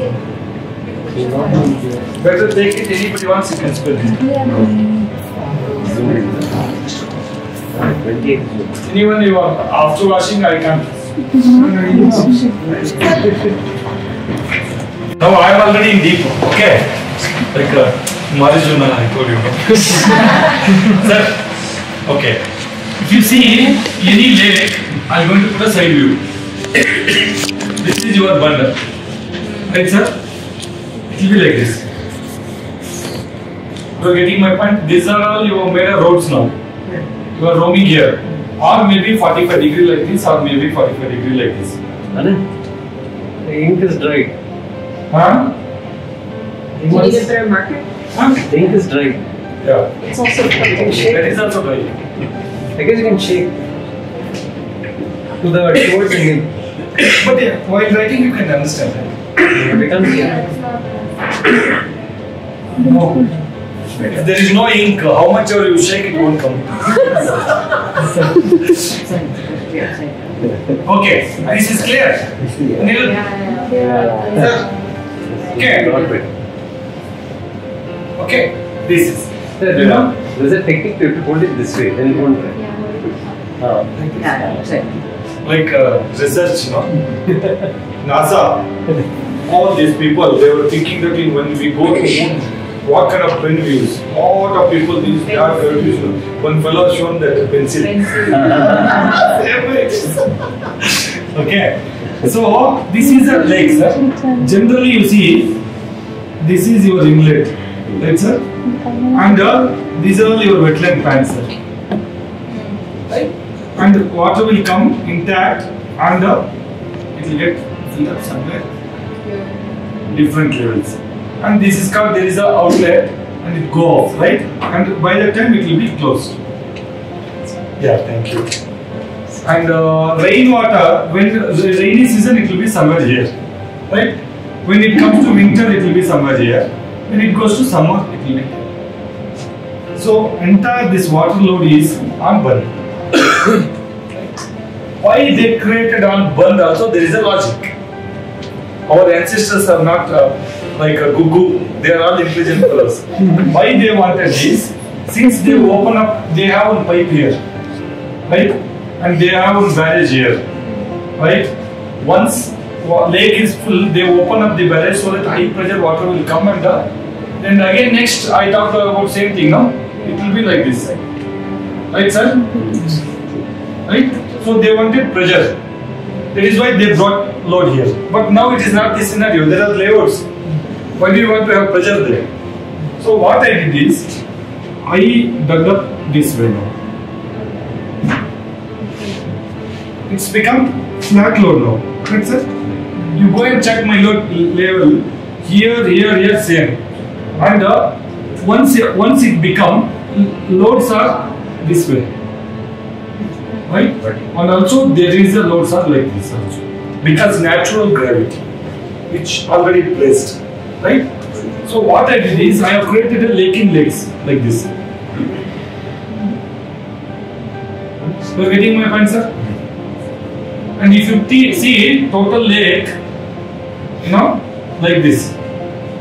Better take it, anybody wants, you can spell it. Anyone you want, after washing, I can. Now I am already in deep, okay? Like Marijuna, I told you. Sir, okay. If you see any lake, I am going to put a side view. This is your bundle. Right, sir? It will be like this. You are getting my point? These are all you have made a roads now. You are roaming here. Or maybe 45 degree like this, or maybe 45 degree like this. Anand, the ink is dry. Huh? Did you get better marker? Huh? The ink is dry. Yeah. It's also dry. Can you shake? That is also dry. I guess you can shake to the towards the ink. But yeah, while writing you can understand that. No. If there is no ink, how much ever you shake it won't come. Okay, this is clear. Anil? Okay. Okay, this is. There's a technique to hold it this way, then it won't dry. Like research, NASA, all these people, they were thinking that when we go to moon, what kind of pen we use? Lot of people use that. One fellow shown that pencil. Okay, so this is a lake, sir. Generally, you see, this is your inlet, right, sir? And these are all your wetland pans, sir. Right? And the water will come intact, and it will get filled up somewhere, different levels. And this is called, there is an outlet and it go off, right? And by that time it will be closed. Yeah, thank you. And rainwater, when rainy season it will be somewhere here, right? When it comes to winter it will be somewhere here. When it goes to summer it will be here. So entire this water load is on bund. Why they created on bund also, there is a logic. Our ancestors are not like a gugu, they are all intelligent fellows. Why they wanted this? Since they open up, they have a pipe here, right? And they have a barrage here, right? Once lake is full, they open up the barrage so that high pressure water will come, and then again next I talked about same thing, no? It will be like this, right, sir? Right? So they wanted pressure. That is why they brought load here. But now it is not this scenario. There are layouts. Why do you want to have pressure there? So what I did is, I dug up this way now. It's become flat load now. Right, sir? You go and check my load level. Here, same. And once it become, loads are this way. Right? And also there is a loads are like this also. Because natural gravity, which already placed. Right? So what I did is, I have created a lake in lakes like this. You are getting my point, sir? And if you see total lake, like this.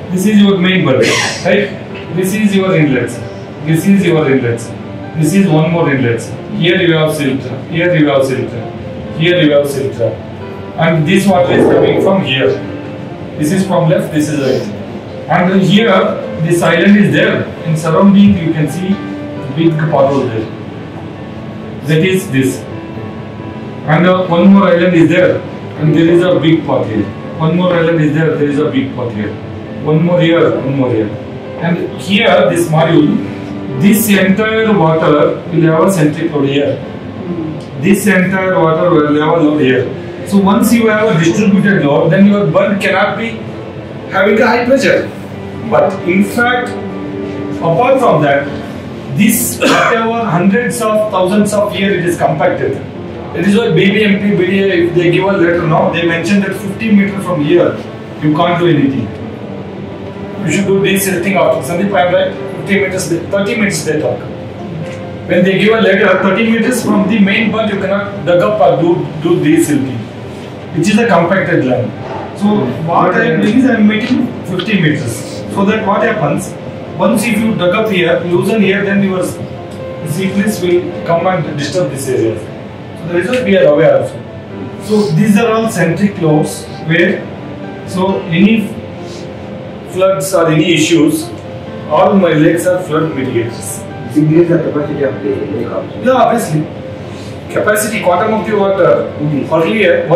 This is your main bulb, right? This is your inlets. This is your inlets. This is one more inlet. Here you have filter. Here you have filter. Here you have filter. And this water is coming from here. This is from left. This is right. And here this island is there. In surrounding you can see big pothole there. That is this. And one more island is there. And there is a big pot here. One more island is there. There is a big pot here. One more here. One more here. And here this module, this entire water will have a centric load here. This entire water will have a load here. So once you have a distributed load, then your bulb cannot be having a high pressure. But in fact, apart from that, this whatever hundreds of thousands of years it is compacted. That is why BBMP, BDA, if they give a letter now, they mention that 50 meters from here, you can't do anything. You should do desilting after. Sandeep, I am right? 50 meters, 30 meters they talk. When they give a letter, 30 meters from the main bulb, you cannot dug up or do desilting, which is a compacted land. So what I am doing is I am making 50 meters. So that what happens, once if you dug up here, loosen here, then your seedless will come and disturb this area. So the result we are aware of. So these are all centric loads where, so any floods or any issues, all my lakes are flood mitigators. Increase the capacity of the lake also. Yeah, obviously. Capacity, quantum of the water, earlier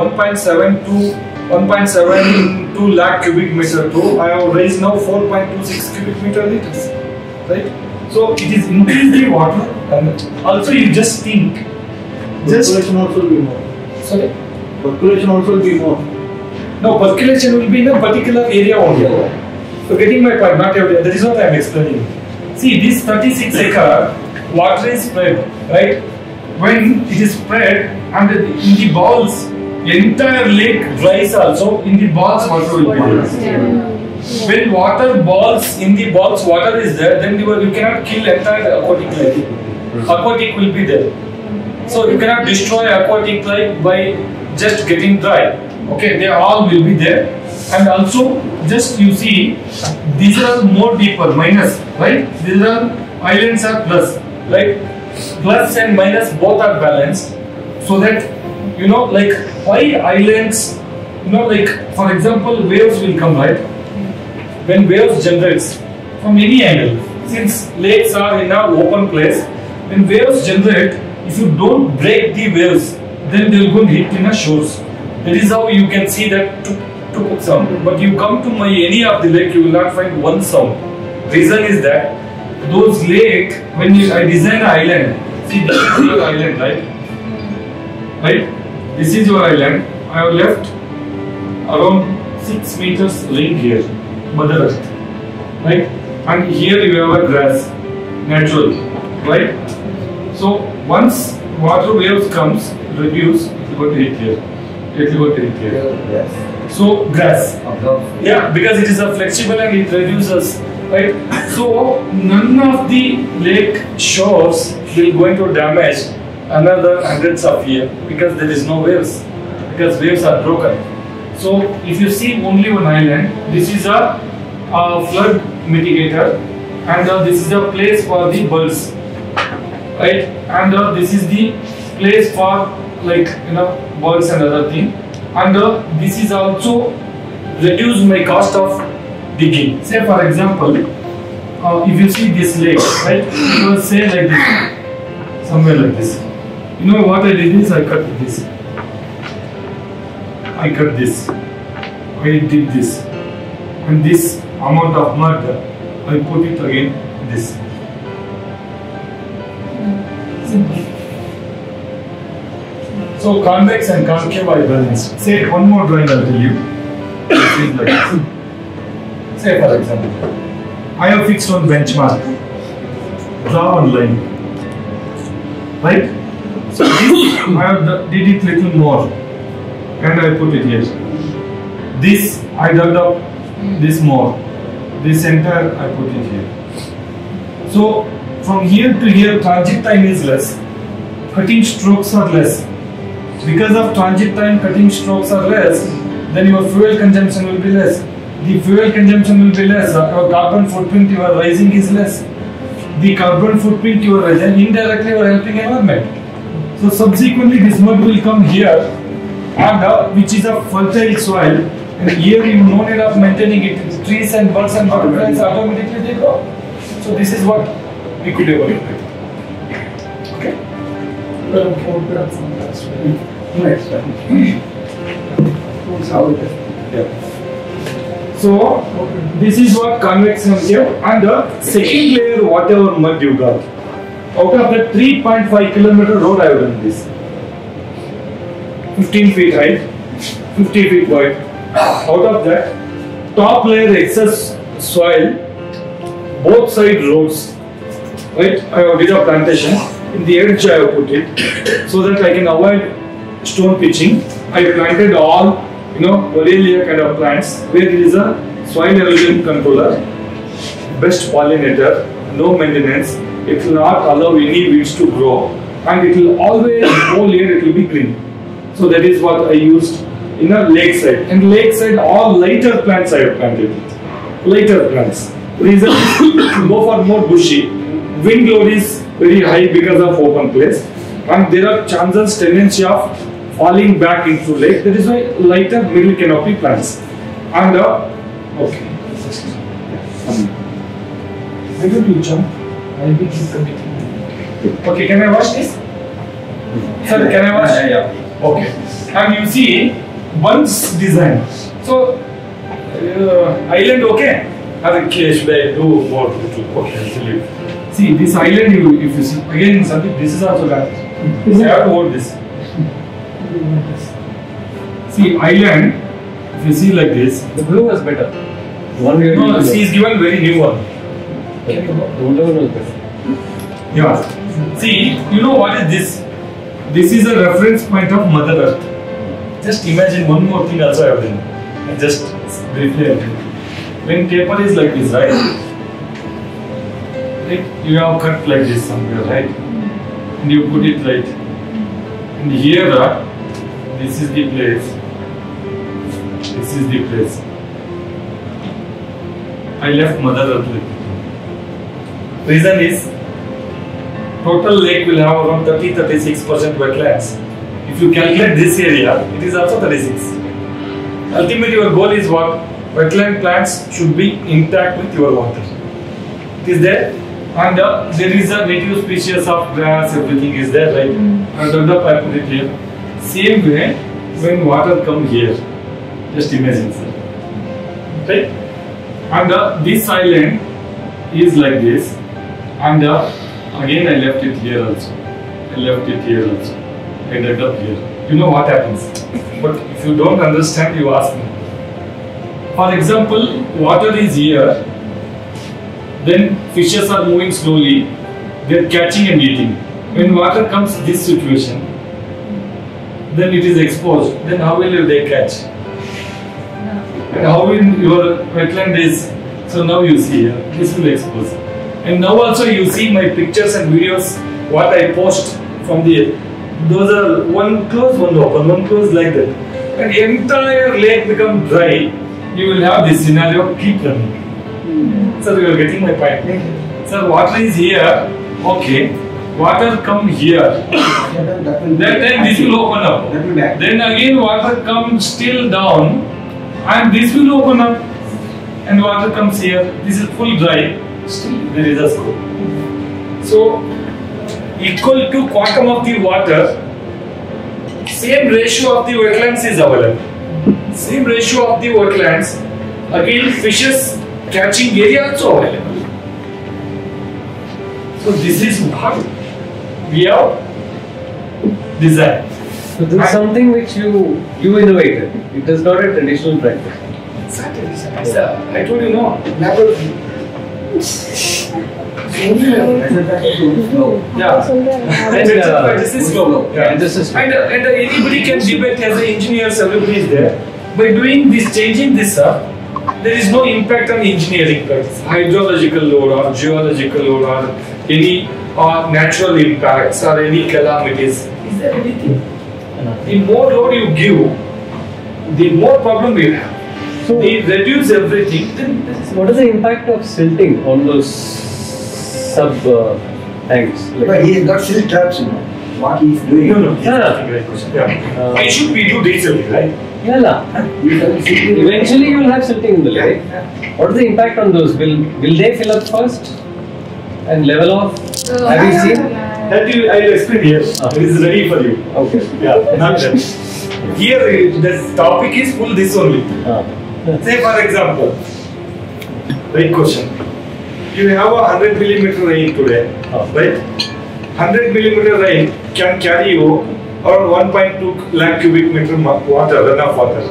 1.72 lakh cubic meter to, I have raised now 4.26 cubic meter liters. Right? So it is increased the water, and also you just think. Percolation also will be more. Sorry? Percolation also will be more. No, percolation will be in a particular area only. So getting my point, not everywhere. That is what I am explaining. See, this 36 acre water is spread, right? When it is spread and in the balls, the entire lake dries also, in the balls water will be there. When water balls, in the balls water is there, then you cannot kill entire aquatic life. Aquatic will be there. So you cannot destroy aquatic life by just getting dry. Okay, they all will be there. And also, just you see, these are more deeper, minus, right? These are islands are plus, right? Plus and minus both are balanced, so that, you know, like why islands, you know, like for example, waves will come, right? When waves generates from any angle, since lakes are in an open place, when waves generate, if you don't break the waves, then they will go hit in a shores. That is how you can see that tuk sound. But you come to any of the lake, you will not find one sound. Reason is that those lake, when I design an island, see this is your island, right? Right? This is your island. I have left around 6 meters ring here, Mother Earth, right? And here you have a grass, natural, right? So once water waves comes, reduce, it will go to hit here. It will go to hit here. Yes. So grass. Yeah, because it is a flexible and it reduces, right? So none of the lake shores will going to damage another hundreds of years because there is no waves, because waves are broken. So if you see only one island, this is a flood mitigator, and this is a place for the birds, right? And this is the place for, like, you know, birds and other thing. And this is also reduce my cost of digging. Say for example, if you see this lake, right? You will say like this, somewhere like this. You know what I did is I cut this. I cut this. I did this. And this amount of mud, I put it again this. Simple. So convex and concave I balanced. Say one more drawing I'll tell you. Like this. Say for example, I have fixed one benchmark. Draw one line. Right? So this I have did it little more. And I put it here. This I dug up this more. This entire I put it here. So from here to here transit time is less. Cutting strokes are less. Because of transit time, cutting strokes are less, then your fuel consumption will be less. the fuel consumption will be less. Your carbon footprint you are raising is less. The carbon footprint you are raising, indirectly you are helping environment. So subsequently this mud will come here, and which is a fertile soil. And here you no need of maintaining it. Trees and birds and butterflies automatically they grow. So this is what we could evaluate. Okay. So this is what convection here, and the second layer, whatever mud you got, out of the 3.5 kilometer road I have done this. 15 feet high, 50 feet wide. Out of that, top layer excess soil, both side roads, right? I have did a plantation. In the edge I have put it, so that I can avoid stone pitching. I planted all, Borrelia kind of plants where there is a soil erosion controller, best pollinator, no maintenance. It will not allow any weeds to grow, and it will always, whole year it will be green. So that is what I used in a lakeside. And lakeside, all lighter plants I have planted. Lighter plants. Reason is go for more bushy. Wind load is very high because of open place, and there are chances, tendency of falling back into lake. That is why lighter middle canopy plants. And okay. Why don't you jump? I'll be disconnecting. Okay, can I wash this? Sir, can I wash? Yeah. Okay. And you see, once design. So, island okay? Or should I do more? Okay, I'll tell you. See, this island, if you see, again, something, this is also that. I have to hold this. See, island, if you see like this. The blue was better. No, she is given very new one. Yeah. See, you know what is this? This is a reference point of Mother Earth. Just imagine one more thing also I have done. Just briefly. When paper is like this, right? You have cut like this somewhere, right? And you put it right. And here, this is the place. This is the place. I left Mother Earth like that. Reason is, total lake will have around 30-36% wetlands. If you calculate this area, it is also 36. Ultimately, your goal is what? Wetland plants should be intact with your water. It is there, and there is a native species of grass, everything is there, right? And I put it here. Same way, when water comes here, just imagine, sir. Right? And this island is like this, and again I left it here also. I left it here also. I dug up here. You know what happens? But if you don't understand, you ask me. For example, water is here, then fishes are moving slowly, they are catching and eating. When water comes to this situation, then it is exposed. Then how will they catch? And how will your wetland is? So now you see here, this will expose. And now also you see my pictures and videos, what I post from the, those are one close, one open, one close like that. And entire lake become dry, you will have this scenario keep running. So you are getting my point. So water is here, okay. Water come here. Then this will open up. Then again water comes still down, and this will open up. And water comes here. This is full dry. Still there is a scope. So equal to quantum of the water, same ratio of the wetlands is available. Same ratio of the wetlands, again fishes catching area also available. So this is what we have designed. So this is something which you innovated. It is not a traditional practice. I told you no. This is slow. And anybody can debate as an engineers, everybody is there. By doing this, changing this up, there is no impact on engineering practice. Hydrological load or geological load or any natural impacts or any calamities. Is there anything? The more load you give, the more problem you have. they reduce everything. Then what is the impact of silting on those sub tanks? But he is not silt traps, what he is doing. No. Yeah. Why should we do desilting, right? Yeah. Eventually you will have silting in the lake. What is the impact on those? Will they fill up first and level off? Have you seen? That I'll explain here. It is ready for you. Okay. Yeah, not that. Here the topic is full this only. Say for example, right question. You have a 100 millimeter rain today, right? 100 millimeter rain can carry you around 1.2 lakh cubic meter water, runoff water.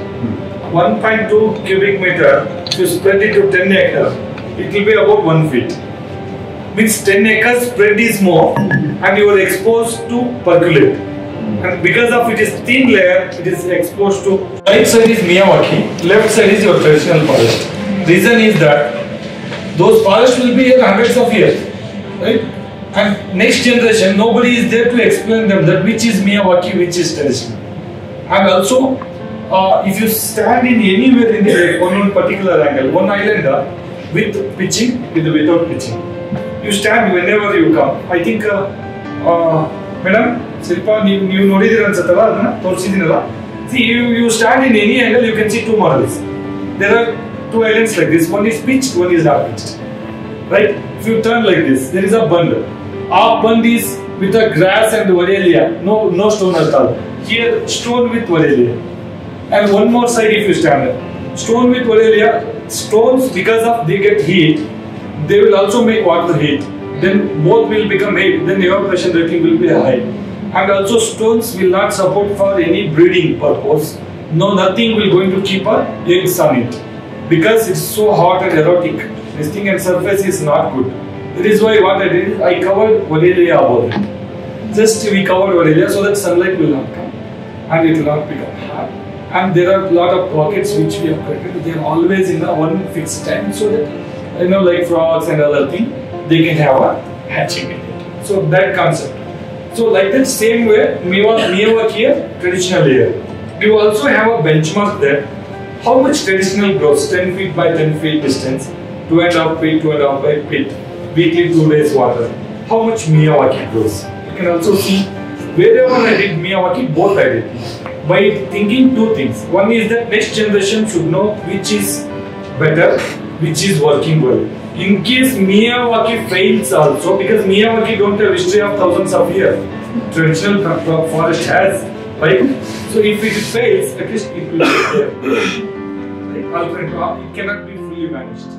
1.2 cubic meter, if you spread it to 10 acres, it will be about 1 feet. Means 10 acres spread is more and you are exposed to percolate. And because of it is thin layer, it is exposed to. Right side is Miyawaki, left side is your traditional forest. Reason is that those forests will be here hundreds of years, right? And next generation, nobody is there to explain them that which is Miyawaki, which is traditional. And also, if you stand in anywhere in the lake, one particular angle, one islander with pitching, without pitching. You stand whenever you come. I think, Madam, Silpa, you notice it. See, you stand in any angle, you can see two models. There are two islands like this. One is pitched, one is not pitched. Right? If you turn like this, there is a bund. Our bund is with a grass and Varelia. No stone at all. Here, stone with Varelia. And one more side if you stand up. Stone with Varelia, stones because of they get heat, they will also make water heat. Then both will become heat. Then evaporation rating will be high. And also stones will not support for any breeding purpose. No, nothing will going to keep our eggs on it. Because it's so hot and erotic. This thing and surface is not good. That is why what I did is I covered Varelia above it. Just we covered Varelia so that sunlight will not come. And it will not become hot. And there are a lot of pockets which we have created. They are always in a one fixed time so that, like frogs and other things, they can have a hatching in it. So that concept. So like that same way, Miyawaki here, traditional here. We also have a benchmark there. How much traditional grows? 10 feet by 10 feet distance, 2.5 feet, 2.5 feet, weekly 2 days water. How much Miyawaki grows? You can also see wherever I did Miyawaki, both I did. By thinking two things. One is that next generation should know which is better, which is working well. In case Miyawaki fails also, because Miyawaki don't have history of thousands of years, traditional forest has, right? So if it fails, at least it will be there. Right? Alternate, it cannot be fully managed.